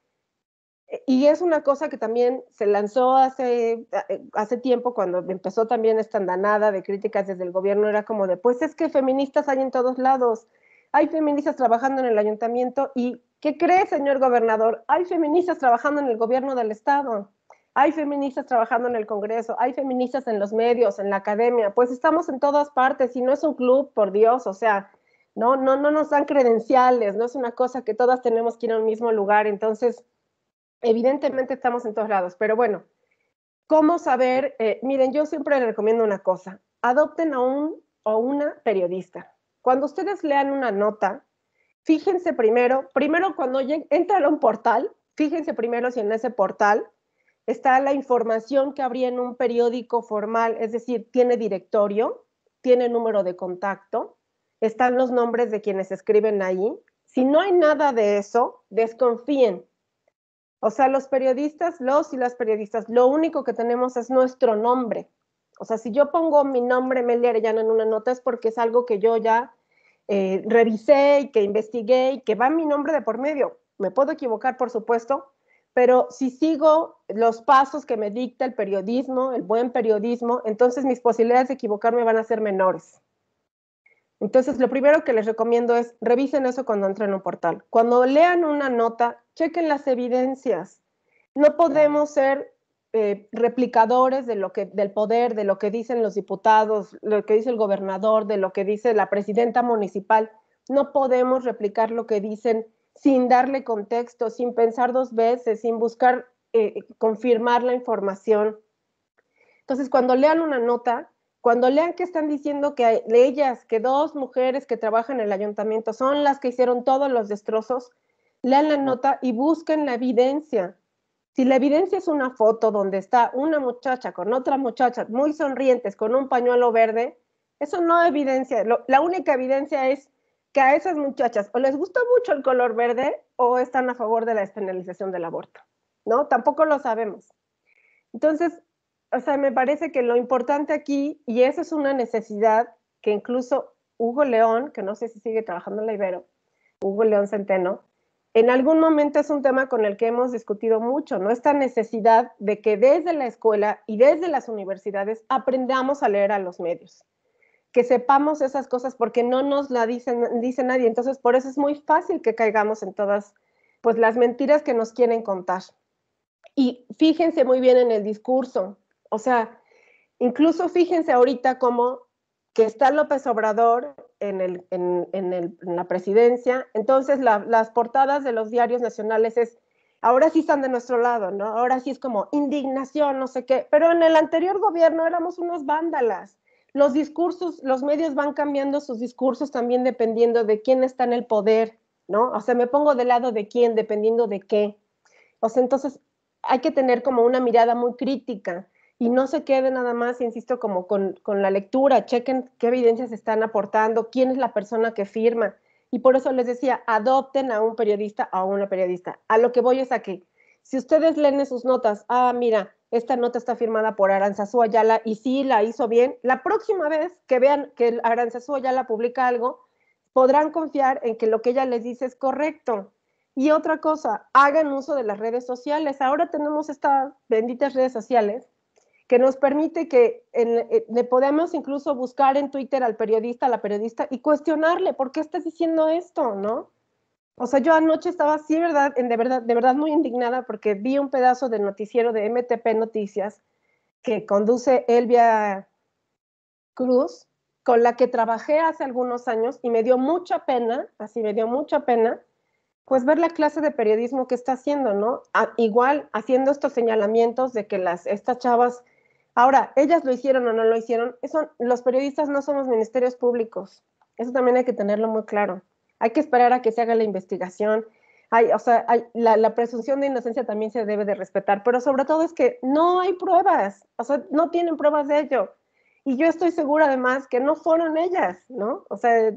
y es una cosa que también se lanzó hace tiempo, cuando empezó también esta andanada de críticas desde el gobierno, era como de, pues es que feministas hay en todos lados, hay feministas trabajando en el ayuntamiento, y ¿qué cree, señor gobernador? Hay feministas trabajando en el gobierno del estado, hay feministas trabajando en el Congreso, hay feministas en los medios, en la academia, pues estamos en todas partes, y no es un club, por Dios, o sea, no nos dan credenciales, no es una cosa que todas tenemos que ir a un mismo lugar. Entonces, evidentemente estamos en todos lados, pero bueno, ¿cómo saber? Miren, yo siempre les recomiendo una cosa, adopten a un o una periodista. Cuando ustedes lean una nota, fíjense primero cuando entran a un portal, fíjense primero si en ese portal está la información que habría en un periódico formal, es decir, tiene directorio, tiene número de contacto, están los nombres de quienes escriben ahí. Si no hay nada de eso, desconfíen. O sea, los y las periodistas, lo único que tenemos es nuestro nombre. O sea, si yo pongo mi nombre, Melia Arellano, en una nota es porque es algo que yo ya revisé y que investigué y que va mi nombre de por medio. Me puedo equivocar, por supuesto, pero si sigo los pasos que me dicta el periodismo, el buen periodismo, entonces mis posibilidades de equivocarme van a ser menores. Entonces, lo primero que les recomiendo es revisen eso cuando entren a un portal. Cuando lean una nota, chequen las evidencias. No podemos ser replicadores de del poder, de lo que dicen los diputados, lo que dice el gobernador, de lo que dice la presidenta municipal. No podemos replicar lo que dicen sin darle contexto, sin pensar dos veces, sin buscar confirmar la información. Entonces, cuando lean una nota, cuando lean que están diciendo que ellas, que dos mujeres que trabajan en el ayuntamiento son las que hicieron todos los destrozos, lean la nota y busquen la evidencia. Si la evidencia es una foto donde está una muchacha con otra muchacha muy sonrientes con un pañuelo verde, eso no es evidencia. La única evidencia es que a esas muchachas o les gusta mucho el color verde o están a favor de la despenalización del aborto, ¿no? Tampoco lo sabemos. Entonces, o sea, me parece que lo importante aquí, y eso es una necesidad que incluso Hugo León, que no sé si sigue trabajando en la Ibero, Hugo León Centeno, en algún momento es un tema con el que hemos discutido mucho, ¿no? Esta necesidad de que desde la escuela y desde las universidades aprendamos a leer a los medios, que sepamos esas cosas porque no nos la dice nadie, entonces por eso es muy fácil que caigamos en todas pues las mentiras que nos quieren contar. Y fíjense muy bien en el discurso, o sea, incluso fíjense ahorita cómo que está López Obrador en la presidencia, entonces las portadas de los diarios nacionales es, ahora sí están de nuestro lado, ¿no? Ahora sí es como indignación, no sé qué, pero en el anterior gobierno éramos unos vándalas. Los discursos, los medios van cambiando sus discursos también dependiendo de quién está en el poder, ¿no? O sea, me pongo del lado de quién, dependiendo de qué. O sea, entonces hay que tener como una mirada muy crítica y no se quede nada más, insisto, como con la lectura, chequen qué evidencias están aportando, quién es la persona que firma. Y por eso les decía, adopten a un periodista o a una periodista. A lo que voy es a que si ustedes leen sus notas, mira, esta nota está firmada por Aranzazú Ayala y sí la hizo bien, la próxima vez que vean que Aranzazú Ayala publica algo, podrán confiar en que lo que ella les dice es correcto. Y otra cosa, hagan uso de las redes sociales. Ahora tenemos estas benditas redes sociales que nos permite que le podemos incluso buscar en Twitter al periodista, a la periodista, y cuestionarle, ¿por qué estás diciendo esto, no? O sea, yo anoche estaba así, de verdad muy indignada porque vi un pedazo del noticiero de MTP Noticias que conduce Elvia Cruz, con la que trabajé hace algunos años, y me dio mucha pena, pues ver la clase de periodismo que está haciendo, ¿no? Igual haciendo estos señalamientos de que estas chavas, ahora, ellas lo hicieron o no lo hicieron, los periodistas no somos ministerios públicos, eso también hay que tenerlo muy claro. Hay que esperar a que se haga la investigación, la presunción de inocencia también se debe de respetar, pero sobre todo es que no hay pruebas, o sea, no tienen pruebas de ello. Y yo estoy segura además que no fueron ellas, ¿no? O sea,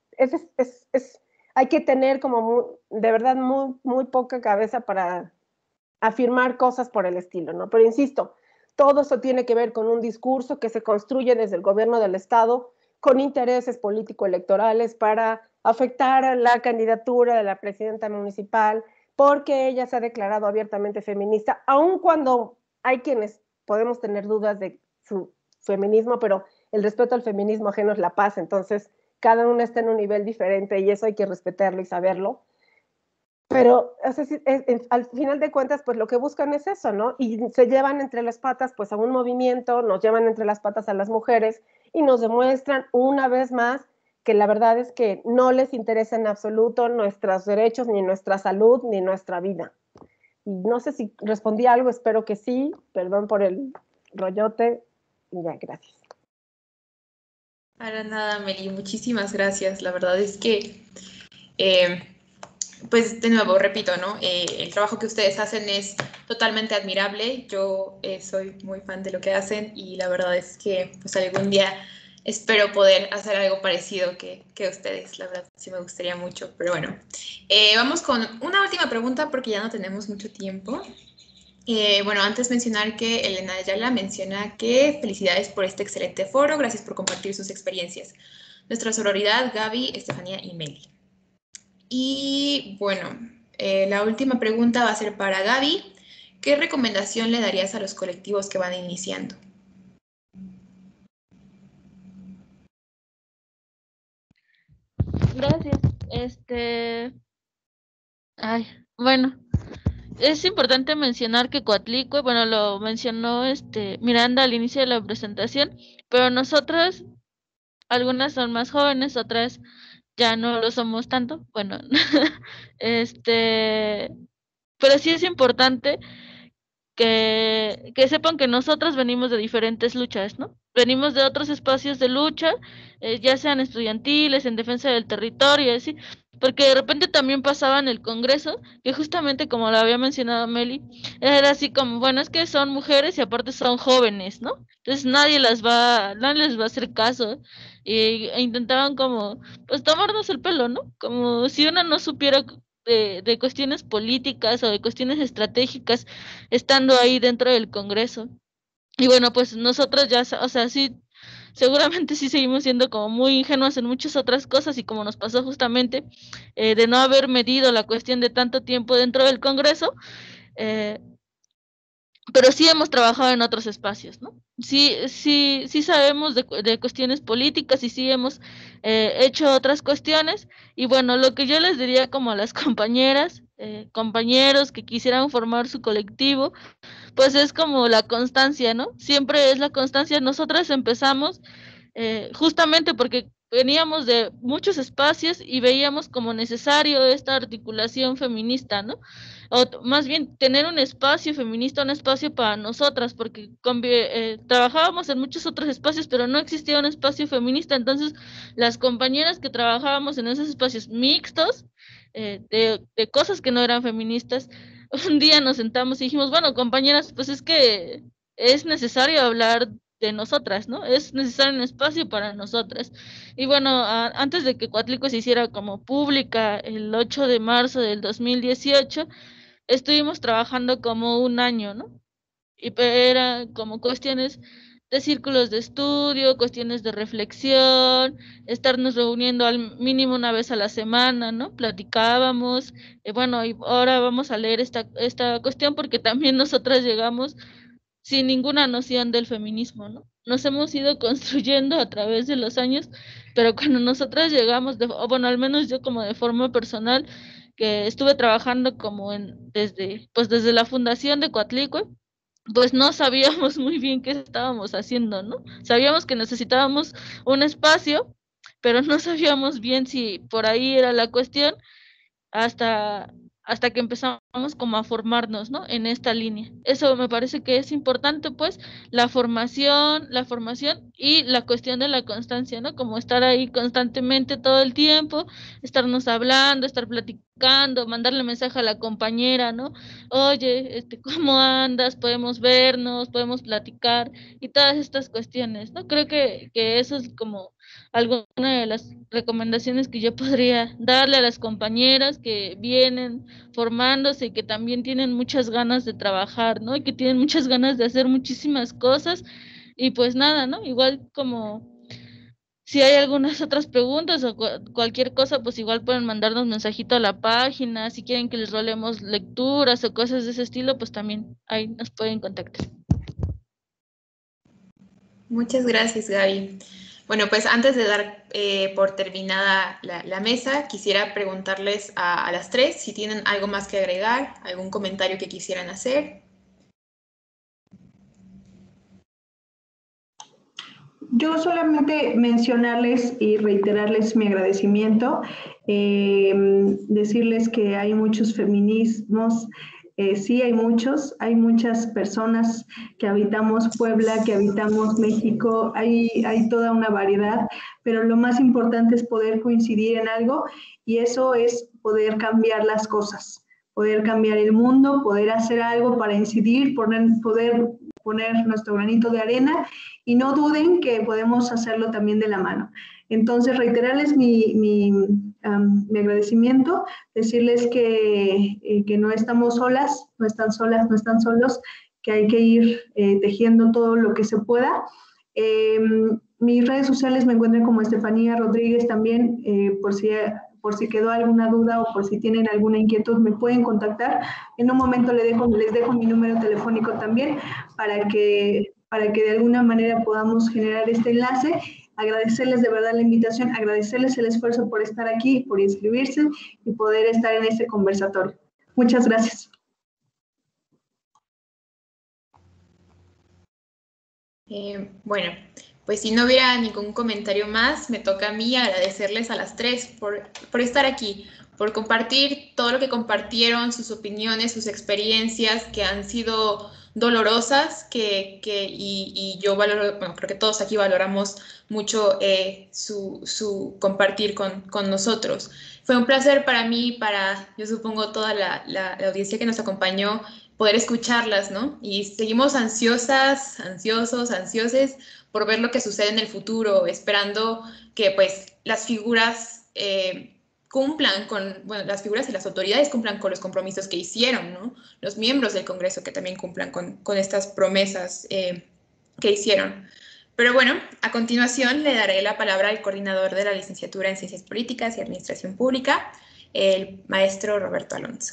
hay que tener como de verdad muy poca cabeza para afirmar cosas por el estilo, ¿no? Pero insisto, todo eso tiene que ver con un discurso que se construye desde el gobierno del Estado con intereses político-electorales para afectar a la candidatura de la presidenta municipal, porque ella se ha declarado abiertamente feminista, aun cuando hay quienes podemos tener dudas de su feminismo, pero el respeto al feminismo ajeno es la paz, entonces cada una está en un nivel diferente y eso hay que respetarlo y saberlo. Pero al final de cuentas, pues lo que buscan es eso, ¿no? Y se llevan entre las patas, pues a un movimiento, nos llevan entre las patas a las mujeres y nos demuestran una vez más que la verdad es que no les interesa en absoluto nuestros derechos, ni nuestra salud, ni nuestra vida. Y no sé si respondí algo, espero que sí, perdón por el rollote, y ya, gracias. Para nada, Meli, muchísimas gracias. La verdad es que, pues de nuevo, repito, ¿no? El trabajo que ustedes hacen es totalmente admirable. Yo soy muy fan de lo que hacen y la verdad es que pues algún día espero poder hacer algo parecido que ustedes. La verdad sí me gustaría mucho, pero bueno. Vamos con una última pregunta porque ya no tenemos mucho tiempo. Bueno, antes mencionar que Elena Ayala menciona que felicidades por este excelente foro, gracias por compartir sus experiencias. Nuestra sororidad, Gaby, Estefanía y Meli. Y bueno, la última pregunta va a ser para Gaby. ¿Qué recomendación le darías a los colectivos que van iniciando? Gracias. Bueno, es importante mencionar que Coatlicue, bueno, lo mencionó Miranda al inicio de la presentación, pero nosotras, algunas son más jóvenes, otras ya no lo somos tanto. Bueno, pero sí es importante que sepan que nosotros venimos de diferentes luchas, ¿no? Venimos de otros espacios de lucha, ya sean estudiantiles, en defensa del territorio, así, porque de repente también pasaba en el Congreso, que justamente como lo había mencionado Meli, era así como, bueno, es que son mujeres y aparte son jóvenes, ¿no? Entonces nadie les va a hacer caso, e intentaban como, pues tomarnos el pelo, ¿no? Como si una no supiera de cuestiones políticas o de cuestiones estratégicas estando ahí dentro del Congreso. Y bueno, pues nosotros ya, o sea, sí, seguramente sí seguimos siendo como muy ingenuas en muchas otras cosas y como nos pasó justamente de no haber medido la cuestión de tanto tiempo dentro del Congreso, eh, pero sí hemos trabajado en otros espacios, ¿no? Sí sabemos de cuestiones políticas y sí hemos hecho otras cuestiones. Y bueno, lo que yo les diría como a las compañeras, compañeros que quisieran formar su colectivo, pues es como la constancia, ¿no? Siempre es la constancia. Nosotras empezamos justamente porque veníamos de muchos espacios y veíamos como necesario esta articulación feminista, ¿no? O más bien tener un espacio feminista, un espacio para nosotras, porque trabajábamos en muchos otros espacios, pero no existía un espacio feminista. Entonces las compañeras que trabajábamos en esos espacios mixtos, de cosas que no eran feministas, un día nos sentamos y dijimos, bueno, compañeras, pues es que es necesario hablar de nosotras, ¿no? Es necesario un espacio para nosotras. Y bueno, antes de que Coatlicue se hiciera como pública el 8 de marzo del 2018, estuvimos trabajando como un año, ¿no? Y era como cuestiones de círculos de estudio, cuestiones de reflexión, estarnos reuniendo al mínimo una vez a la semana, ¿no? Platicábamos, bueno, y ahora vamos a leer esta cuestión porque también nosotras llegamos sin ninguna noción del feminismo, ¿no? Nos hemos ido construyendo a través de los años, pero cuando nosotras llegamos, o bueno, al menos yo como de forma personal, que estuve trabajando como desde la fundación de Coatlicue, pues no sabíamos muy bien qué estábamos haciendo, ¿no? Sabíamos que necesitábamos un espacio, pero no sabíamos bien si por ahí era la cuestión hasta, hasta que empezamos como a formarnos, ¿no? En esta línea. Eso me parece que es importante, pues, la formación y la cuestión de la constancia, ¿no? Como estar ahí constantemente todo el tiempo, estarnos hablando, estar platicando, mandarle mensaje a la compañera, ¿no? Oye, ¿cómo andas? Podemos vernos, podemos platicar y todas estas cuestiones, ¿no? Creo que eso es como alguna de las recomendaciones que yo podría darle a las compañeras que vienen formándose y que también tienen muchas ganas de trabajar, ¿no? Y que tienen muchas ganas de hacer muchísimas cosas. Y pues nada, ¿no? Igual como si hay algunas otras preguntas o cualquier cosa, pues igual pueden mandarnos mensajito a la página. Si quieren que les rolemos lecturas o cosas de ese estilo, pues también ahí nos pueden contactar. Muchas gracias, Gaby. Bueno, pues antes de dar por terminada la mesa, quisiera preguntarles a las tres si tienen algo más que agregar, algún comentario que quisieran hacer. Yo solamente mencionarles y reiterarles mi agradecimiento, decirles que hay muchos feminismos, sí hay muchas personas que habitamos Puebla, que habitamos México, hay toda una variedad, pero lo más importante es poder coincidir en algo y eso es poder cambiar las cosas, poder cambiar el mundo, poder hacer algo para incidir, poder poner nuestro granito de arena y no duden que podemos hacerlo también de la mano. Entonces, reiterarles mi mi agradecimiento, decirles que no estamos solas, no están solas, no están solos, que hay que ir tejiendo todo lo que se pueda. Mis redes sociales me encuentran como Estefanía Rodríguez también, por si quedó alguna duda o por si tienen alguna inquietud me pueden contactar. En un momento les dejo mi número telefónico también para que de alguna manera podamos generar este enlace. Agradecerles de verdad la invitación, agradecerles el esfuerzo por estar aquí, por inscribirse y poder estar en este conversatorio. Muchas gracias. Bueno, pues si no hubiera ningún comentario más, me toca a mí agradecerles a las tres por estar aquí, por compartir todo lo que compartieron, sus opiniones, sus experiencias que han sido dolorosas, y yo valoro, bueno, creo que todos aquí valoramos mucho su compartir con nosotros. Fue un placer para mí, yo supongo, toda la audiencia que nos acompañó, poder escucharlas, ¿no? Y seguimos ansiosas, ansiosos, ansioses por ver lo que sucede en el futuro, esperando que pues las figuras cumplan las figuras y las autoridades cumplan con los compromisos que hicieron, ¿no? Los miembros del Congreso que también cumplan con estas promesas que hicieron. Pero bueno, a continuación le daré la palabra al coordinador de la licenciatura en Ciencias Políticas y Administración Pública, el maestro Roberto Alonso.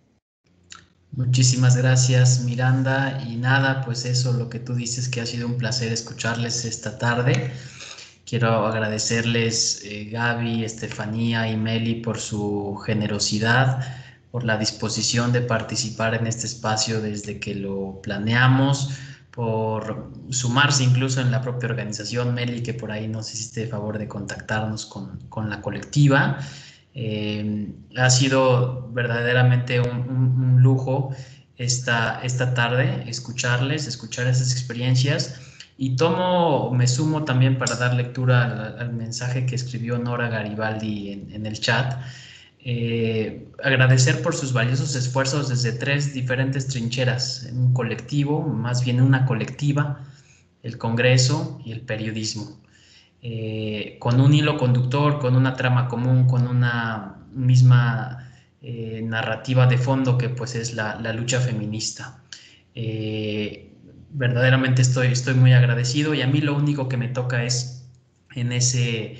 Muchísimas gracias, Miranda. Y nada, pues eso, lo que tú dices, que ha sido un placer escucharles esta tarde. Quiero agradecerles, Gaby, Estefanía y Meli, por su generosidad, por la disposición de participar en este espacio desde que lo planeamos, por sumarse incluso en la propia organización. Meli, que por ahí nos hiciste el favor de contactarnos con la colectiva. Ha sido verdaderamente un lujo esta tarde escuchar esas experiencias, y me sumo también para dar lectura al mensaje que escribió Nora Garibaldi en el chat. Agradecer por sus valiosos esfuerzos desde 3 diferentes trincheras, un colectivo, más bien una colectiva, el Congreso y el periodismo. Con un hilo conductor, con una trama común, con una misma narrativa de fondo que pues es la lucha feminista. Verdaderamente estoy muy agradecido, y a mí lo único que me toca es en ese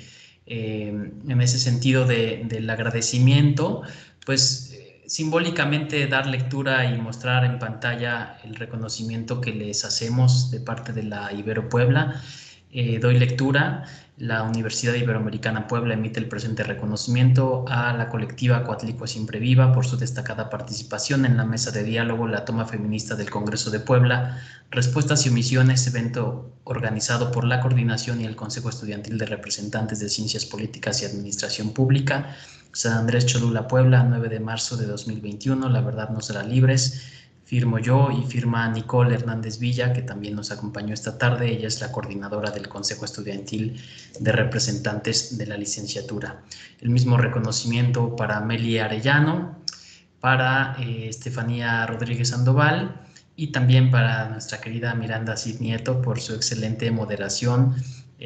sentido del agradecimiento, pues simbólicamente dar lectura y mostrar en pantalla el reconocimiento que les hacemos de parte de la Ibero Puebla. Doy lectura. La Universidad Iberoamericana Puebla emite el presente reconocimiento a la colectiva Coatlicue Siempre Viva por su destacada participación en la mesa de diálogo La Toma Feminista del Congreso de Puebla, Respuestas y Omisiones, evento organizado por la Coordinación y el Consejo Estudiantil de Representantes de Ciencias Políticas y Administración Pública, San Andrés Cholula, Puebla, 9 de marzo de 2021. La verdad nos hará libres. Firmo yo y firma Nicole Hernández Villa, que también nos acompañó esta tarde. Ella es la coordinadora del Consejo Estudiantil de Representantes de la licenciatura. El mismo reconocimiento para Meli Arellano, para Estefanía Rodríguez Sandoval, y también para nuestra querida Miranda Cid Nieto por su excelente moderación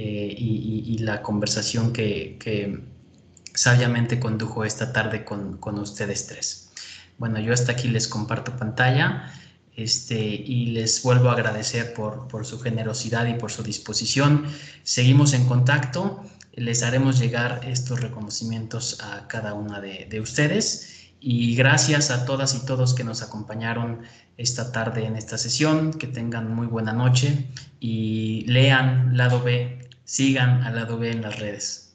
y la conversación que sabiamente condujo esta tarde con ustedes tres. Bueno, yo hasta aquí les comparto pantalla y les vuelvo a agradecer por su generosidad y por su disposición. Seguimos en contacto, les haremos llegar estos reconocimientos a cada una de ustedes, y gracias a todas y todos que nos acompañaron esta tarde en esta sesión. Que tengan muy buena noche y lean Lado B, sigan al Lado B en las redes.